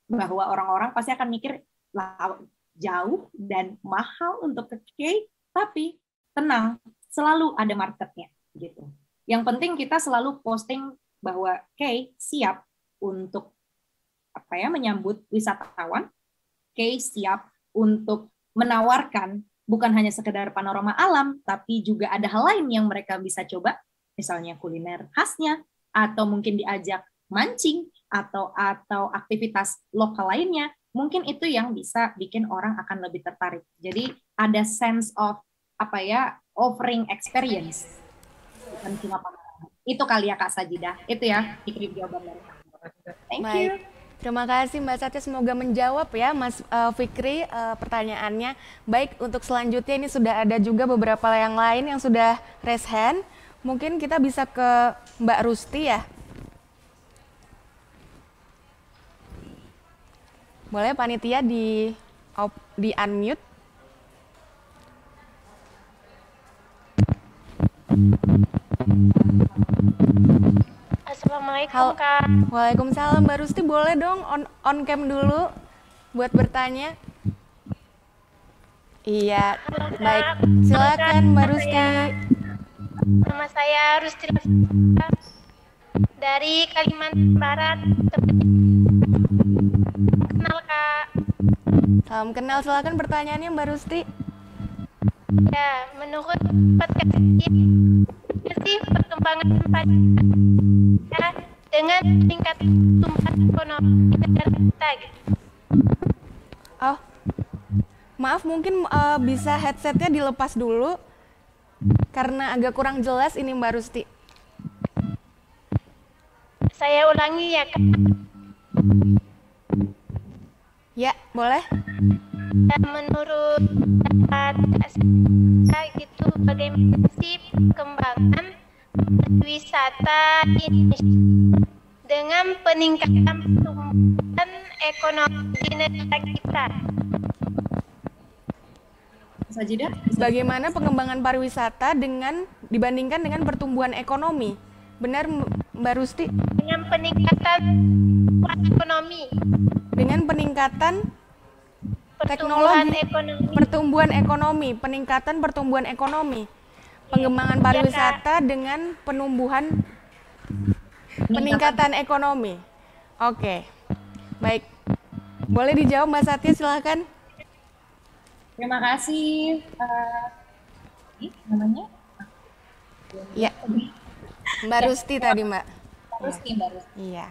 bahwa orang-orang pasti akan mikir lah, jauh dan mahal untuk ke K, tapi tenang, selalu ada marketnya gitu. Yang penting kita selalu posting bahwa K siap untuk menyambut wisatawan, K siap untuk menawarkan bukan hanya sekedar panorama alam, tapi juga ada hal lain yang mereka bisa coba, misalnya kuliner khasnya, atau mungkin diajak mancing, atau aktivitas lokal lainnya. Mungkin itu yang bisa bikin orang akan lebih tertarik. Jadi ada sense of offering experience, bukan cuma panorama. Itu kali ya Kak Sajidah. Itu ya Fikri jawaban dari aku. Thank you. Terima kasih Mbak Satya, semoga menjawab ya Mas Fikri pertanyaannya. Baik, untuk selanjutnya ini sudah ada juga beberapa yang lain yang sudah raise hand. Mungkin kita bisa ke Mbak Rusti ya. Boleh panitia di unmute. Assalamualaikum Kak. Waalaikumsalam Mbak Rusti, boleh dong on cam dulu buat bertanya. Iya, Halo, Kak. baik. Silakan Mbak Rusti. Nama saya Rusti dari Kalimantan Barat. Kenal Kak. Salam kenal, silakan pertanyaannya Mbak Rusti. Ya, menurut podcast ini sih perkembangan pariwisata dengan tingkat pertumbuhan ekonomi negara kita gitu. Oh, maaf mungkin bisa headsetnya dilepas dulu karena agak kurang jelas ini Mbak Rusti. Saya ulangi ya Kak. Ya, boleh. Dan menurut saya gitu, bagaimana sih perkembangan wisata Indonesia dengan peningkatan pertumbuhan ekonomi di negara kita? Sajidah, Bagaimana pengembangan pariwisata dibandingkan dengan pertumbuhan ekonomi? Benar Mbak Rusti? Dengan peningkatan ekonomi, Dengan peningkatan pertumbuhan teknologi, ekonomi. pertumbuhan ekonomi, peningkatan pertumbuhan ekonomi, pengembangan pariwisata dengan peningkatan ekonomi. Oke, baik. Boleh dijawab Mbak Satya, silakan. terima kasih. Ini namanya? Ya, Mbak Rusti tadi Mbak. Rusti. Iya.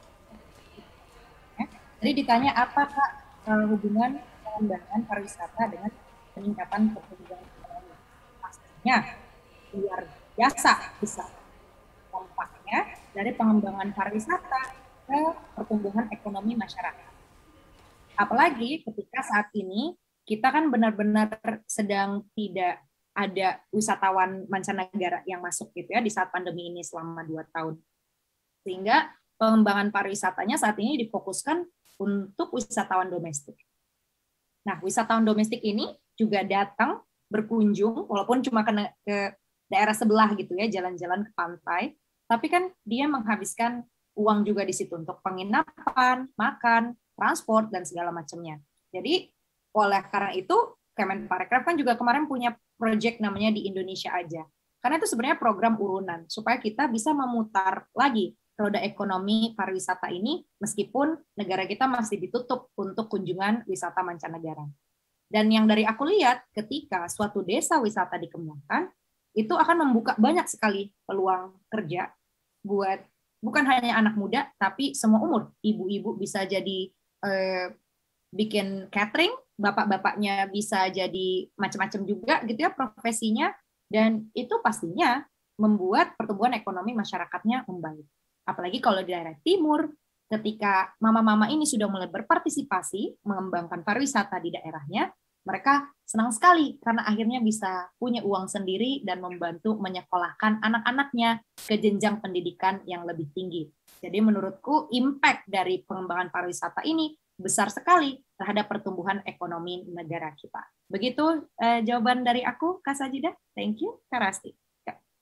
Jadi ditanya apakah hubungan pengembangan pariwisata dengan peningkatan pertumbuhan ekonomi? Pastinya luar biasa besar dampaknya dari pengembangan pariwisata ke pertumbuhan ekonomi masyarakat. Apalagi ketika saat ini kita kan benar-benar sedang tidak ada wisatawan mancanegara yang masuk gitu ya di saat pandemi ini selama 2 tahun. Sehingga pengembangan pariwisatanya saat ini difokuskan untuk wisatawan domestik. Nah, wisatawan domestik ini juga datang berkunjung, walaupun cuma ke daerah sebelah gitu ya, jalan-jalan ke pantai, tapi kan dia menghabiskan uang juga di situ untuk penginapan, makan, transport, dan segala macamnya. Jadi, oleh karena itu, Kemenparekraf kan juga kemarin punya project namanya Di Indonesia Aja. Karena itu sebenarnya program urunan, supaya kita bisa memutar lagi roda ekonomi pariwisata ini meskipun negara kita masih ditutup untuk kunjungan wisata mancanegara. Dan yang dari aku lihat, ketika suatu desa wisata dikembangkan, itu akan membuka banyak sekali peluang kerja buat bukan hanya anak muda, tapi semua umur. Ibu-ibu bisa jadi bikin catering, bapak-bapaknya bisa jadi macam-macam juga gitu ya profesinya, dan itu pastinya membuat pertumbuhan ekonomi masyarakatnya membaik. Apalagi kalau di daerah timur, ketika mama-mama ini sudah mulai berpartisipasi mengembangkan pariwisata di daerahnya, mereka senang sekali karena akhirnya bisa punya uang sendiri dan membantu menyekolahkan anak-anaknya ke jenjang pendidikan yang lebih tinggi. Jadi menurutku impact dari pengembangan pariwisata ini besar sekali terhadap pertumbuhan ekonomi negara kita. Begitu jawaban dari aku, Kak Sajidah. Thank you, Kak Rasti.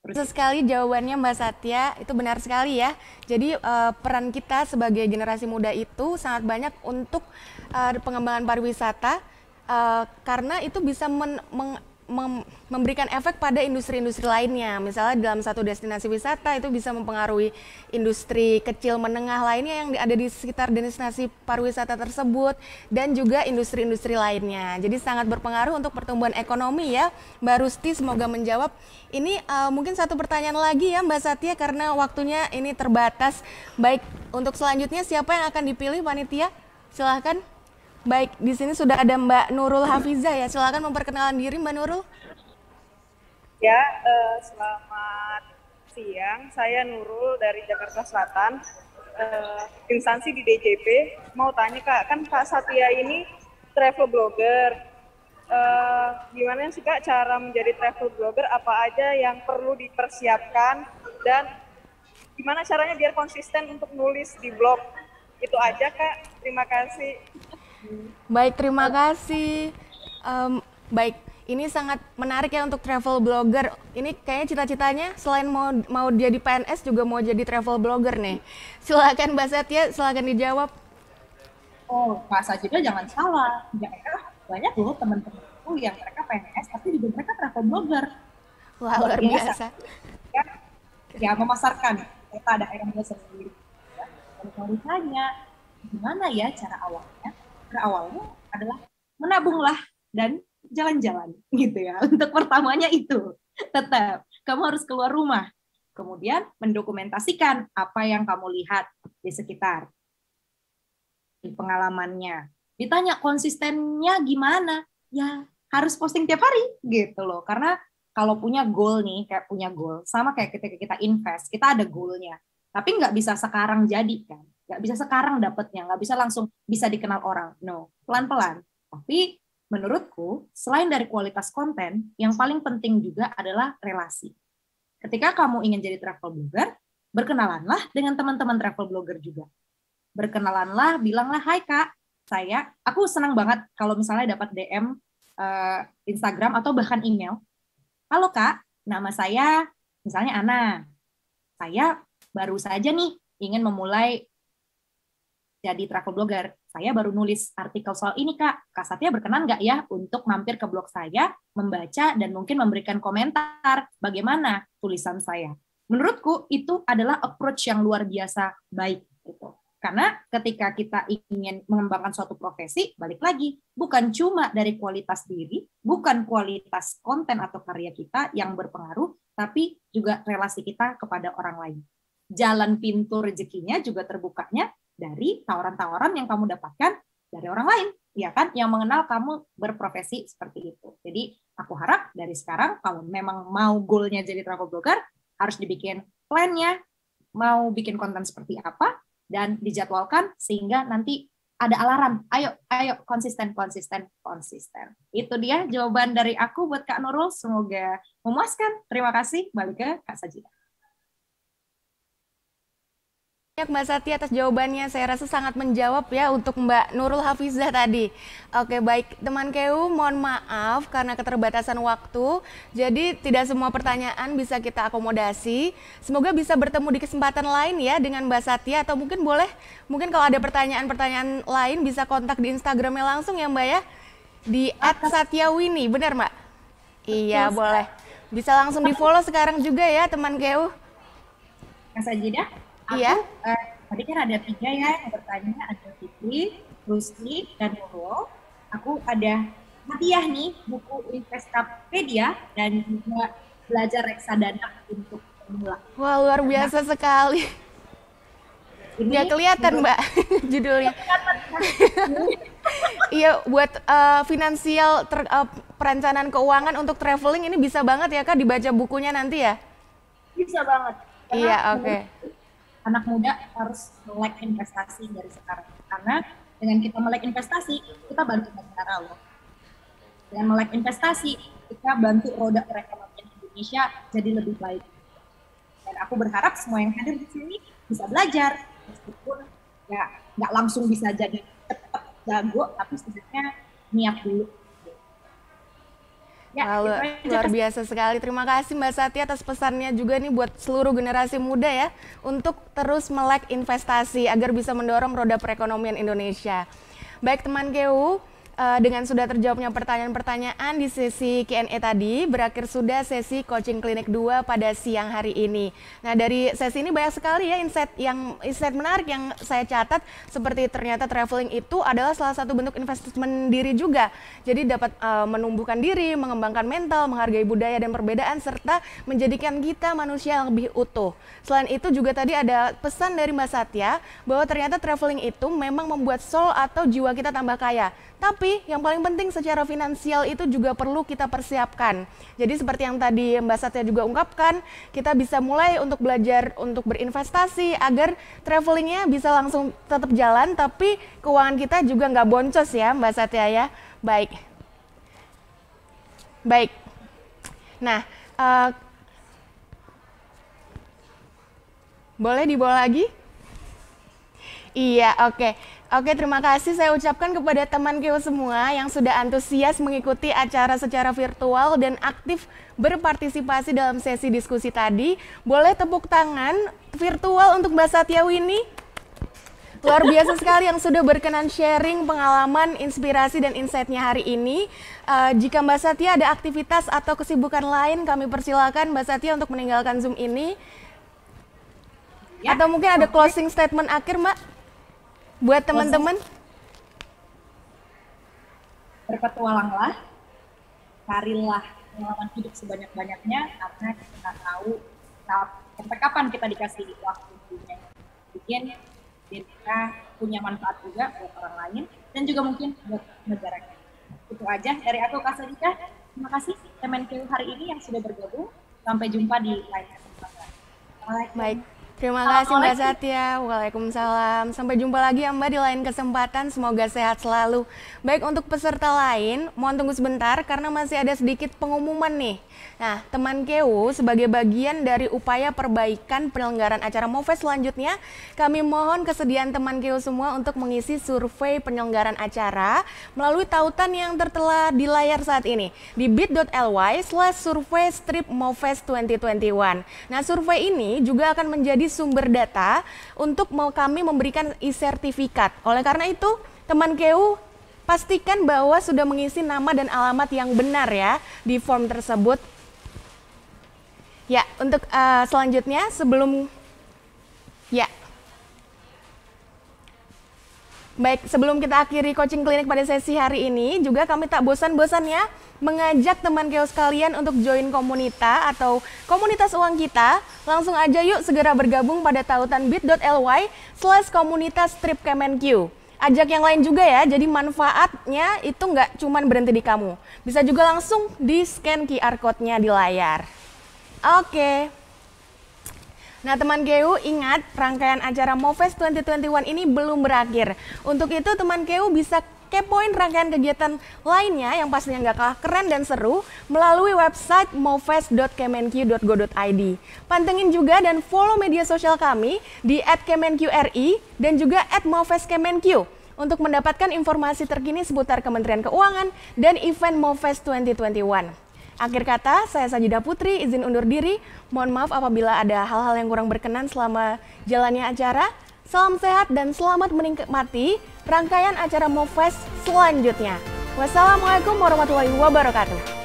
Betul sekali jawabannya Mbak Satya, itu benar sekali ya. Jadi peran kita sebagai generasi muda itu sangat banyak untuk pengembangan pariwisata karena itu bisa memberikan efek pada industri-industri lainnya. Misalnya dalam satu destinasi wisata itu bisa mempengaruhi industri kecil menengah lainnya yang ada di sekitar destinasi pariwisata tersebut dan juga industri-industri lainnya. Jadi sangat berpengaruh untuk pertumbuhan ekonomi ya. Mbak Rusti semoga menjawab. Ini mungkin satu pertanyaan lagi ya Mbak Satya karena waktunya ini terbatas. Baik, untuk selanjutnya siapa yang akan dipilih panitia? Silahkan. Baik, di sini sudah ada Mbak Nurul Hafizah ya. Silakan memperkenalkan diri Mbak Nurul. Ya, selamat siang. Saya Nurul dari Jakarta Selatan. Instansi di DJP. Mau tanya Kak, kan Kak Satya ini travel blogger. Gimana sih Kak cara menjadi travel blogger? Apa aja yang perlu dipersiapkan dan gimana caranya biar konsisten untuk nulis di blog? Itu aja Kak. Terima kasih. Baik, terima kasih. Baik, ini sangat menarik ya untuk travel blogger. Ini kayaknya cita-citanya selain mau jadi PNS juga mau jadi travel blogger nih. Silakan Mbak Satya, silakan dijawab. Oh, Kak Sajida jangan salah. Banyak loh teman-temanku yang mereka PNS tapi juga mereka travel blogger. Wah, luar biasa. Ya, memasarkan kota daerahnya sendiri. Ya. Kalau ditanya gimana ya cara awalnya? Awalnya adalah menabunglah dan jalan-jalan gitu ya. Untuk pertamanya itu tetap kamu harus keluar rumah, kemudian mendokumentasikan apa yang kamu lihat di sekitar, di pengalamannya. Ditanya konsistennya gimana? Ya harus posting tiap hari gitu loh. Karena kalau punya goal nih, kayak punya goal, sama kayak ketika kita invest, kita ada goalnya. Tapi nggak bisa sekarang jadi kan. Nggak bisa sekarang dapatnya, nggak bisa langsung bisa dikenal orang. No, pelan-pelan. Tapi menurutku, selain dari kualitas konten, yang paling penting juga adalah relasi. Ketika kamu ingin jadi travel blogger, berkenalanlah dengan teman-teman travel blogger juga. Berkenalanlah, bilanglah, hai Kak, aku senang banget kalau misalnya dapat DM Instagram atau bahkan email. Halo Kak, nama saya misalnya Ana. Saya baru saja nih ingin memulai jadi travel blogger. Saya baru nulis artikel soal ini, Kak. Kak Satya berkenan nggak ya untuk mampir ke blog saya, membaca, dan mungkin memberikan komentar bagaimana tulisan saya. Menurutku, itu adalah approach yang luar biasa baik. Gitu. Karena ketika kita ingin mengembangkan suatu profesi, balik lagi, bukan cuma dari kualitas diri, bukan kualitas konten atau karya kita yang berpengaruh, tapi juga relasi kita kepada orang lain. Jalan pintu rezekinya juga terbukanya dari tawaran-tawaran yang kamu dapatkan dari orang lain, ya kan, yang mengenal kamu berprofesi seperti itu. Jadi aku harap dari sekarang kalau memang mau goalnya jadi travel blogger, harus dibikin plan-nya, mau bikin konten seperti apa, dan dijadwalkan sehingga nanti ada alarm. Ayo konsisten. Itu dia jawaban dari aku buat Kak Nurul. Semoga memuaskan. Terima kasih. Balik ke Kak Sajida. Mbak Satya atas jawabannya, saya rasa sangat menjawab ya untuk Mbak Nurul Hafizah tadi. Oke, baik teman KEU, mohon maaf karena keterbatasan waktu, jadi tidak semua pertanyaan bisa kita akomodasi. Semoga bisa bertemu di kesempatan lain ya dengan Mbak Satya, atau mungkin kalau ada pertanyaan-pertanyaan lain bisa kontak di Instagramnya langsung ya Mbak ya, di @satyawini, benar Mbak? Iya, boleh. Bisa langsung di follow sekarang juga ya teman KEU. Kak Sajida? Iya. Tadi kan ada 3 ya yang bertanya, ada Fitri, Rusli, dan Nurul. Aku ada hadiah nih, buku Investapedia dan juga belajar reksadana untuk pemula. Wah, luar biasa sekali. Nggak kelihatan Mbak judulnya. Iya, buat finansial perencanaan keuangan untuk traveling ini bisa banget ya Kak dibaca bukunya nanti ya? Bisa banget. Iya, oke. Anak muda harus melek investasi dari sekarang. Karena dengan kita melek investasi, kita bantu negara loh. Dengan melek investasi, kita bantu roda perekonomian Indonesia jadi lebih baik. Dan aku berharap semua yang hadir di sini bisa belajar. Meskipun ya nggak langsung bisa jadi cepat jago, tapi setidaknya niat dulu. Ya, Lalu, itu aja, luar Kak. biasa sekali. Terima kasih Mbak Satya atas pesannya juga nih buat seluruh generasi muda ya untuk terus melek investasi agar bisa mendorong roda perekonomian Indonesia. Baik teman KU, dengan sudah terjawabnya pertanyaan-pertanyaan di sesi Q&A tadi, berakhir sudah sesi coaching klinik 2 pada siang hari ini. Nah, dari sesi ini banyak sekali ya insight menarik yang saya catat, seperti ternyata traveling itu adalah salah satu bentuk investment diri juga. Jadi dapat menumbuhkan diri, mengembangkan mental, menghargai budaya dan perbedaan, serta menjadikan kita manusia yang lebih utuh. Selain itu juga tadi ada pesan dari Mbak Satya bahwa ternyata traveling itu memang membuat soul atau jiwa kita tambah kaya. Tapi yang paling penting secara finansial itu juga perlu kita persiapkan. Jadi seperti yang tadi Mbak Satya juga ungkapkan, kita bisa mulai untuk belajar untuk berinvestasi agar travelingnya bisa langsung tetap jalan, tapi keuangan kita juga nggak boncos ya Mbak Satya ya. Baik. Nah, boleh dibawa lagi? Iya, oke. Oke, terima kasih saya ucapkan kepada teman KU semua yang sudah antusias mengikuti acara secara virtual dan aktif berpartisipasi dalam sesi diskusi tadi. Boleh tepuk tangan virtual untuk Mbak Satya Winnie. Luar biasa sekali yang sudah berkenan sharing pengalaman, inspirasi, dan insight-nya hari ini. Jika Mbak Satya ada aktivitas atau kesibukan lain, kami persilakan Mbak Satya untuk meninggalkan Zoom ini. Ya. Atau mungkin ada closing statement akhir, Mbak? Buat teman-teman, berpetualanglah, carilah pengalaman hidup sebanyak-banyaknya karena kita tahu sampai kapan kita dikasih waktu dunia. Mungkin kita punya manfaat juga buat orang lain dan juga mungkin buat negara kita. Itu aja dari aku, Kak Sadika. Terima kasih Kemenkeu hari ini yang sudah bergabung. Sampai jumpa di lain kesempatan. baik. Terima kasih Mbak Satya. Waalaikumsalam. Sampai jumpa lagi ya Mbak di lain kesempatan. Semoga sehat selalu. Baik, untuk peserta lain, mohon tunggu sebentar karena masih ada sedikit pengumuman nih. Nah, teman KU sebagai bagian dari upaya perbaikan penyelenggaraan acara MOFES selanjutnya, kami mohon kesediaan teman KU semua untuk mengisi survei penyelenggaraan acara melalui tautan yang tertera di layar saat ini di bit.ly/survey-MOFES 2021. Nah, survei ini juga akan menjadi sumber data untuk kami memberikan e-sertifikat. Oleh karena itu, teman KU pastikan bahwa sudah mengisi nama dan alamat yang benar ya di form tersebut. Ya, untuk selanjutnya sebelum kita akhiri coaching klinik pada sesi hari ini, juga kami tak bosan-bosannya mengajak teman KU sekalian untuk join komunitas atau komunitas uang kita. Langsung aja yuk segera bergabung pada tautan bit.ly/komunitas-Kemenkeu. Ajak yang lain juga ya, jadi manfaatnya itu nggak cuma berhenti di kamu. Bisa juga langsung di scan QR code-nya di layar. Oke. Nah teman KU, ingat rangkaian acara MOFES 2021 ini belum berakhir. Untuk itu teman KU bisa kepoin rangkaian kegiatan lainnya yang pastinya nggak kalah keren dan seru melalui website mofes.kemenkeu.go.id. Pantengin juga dan follow media sosial kami di @kemenkeu.ri dan juga @mofeskemenkeu untuk mendapatkan informasi terkini seputar Kementerian Keuangan dan event MOFES 2021. Akhir kata, saya Sajidah Putri izin undur diri. Mohon maaf apabila ada hal-hal yang kurang berkenan selama jalannya acara. Salam sehat dan selamat menikmati rangkaian acara MOFES selanjutnya. Wassalamualaikum warahmatullahi wabarakatuh.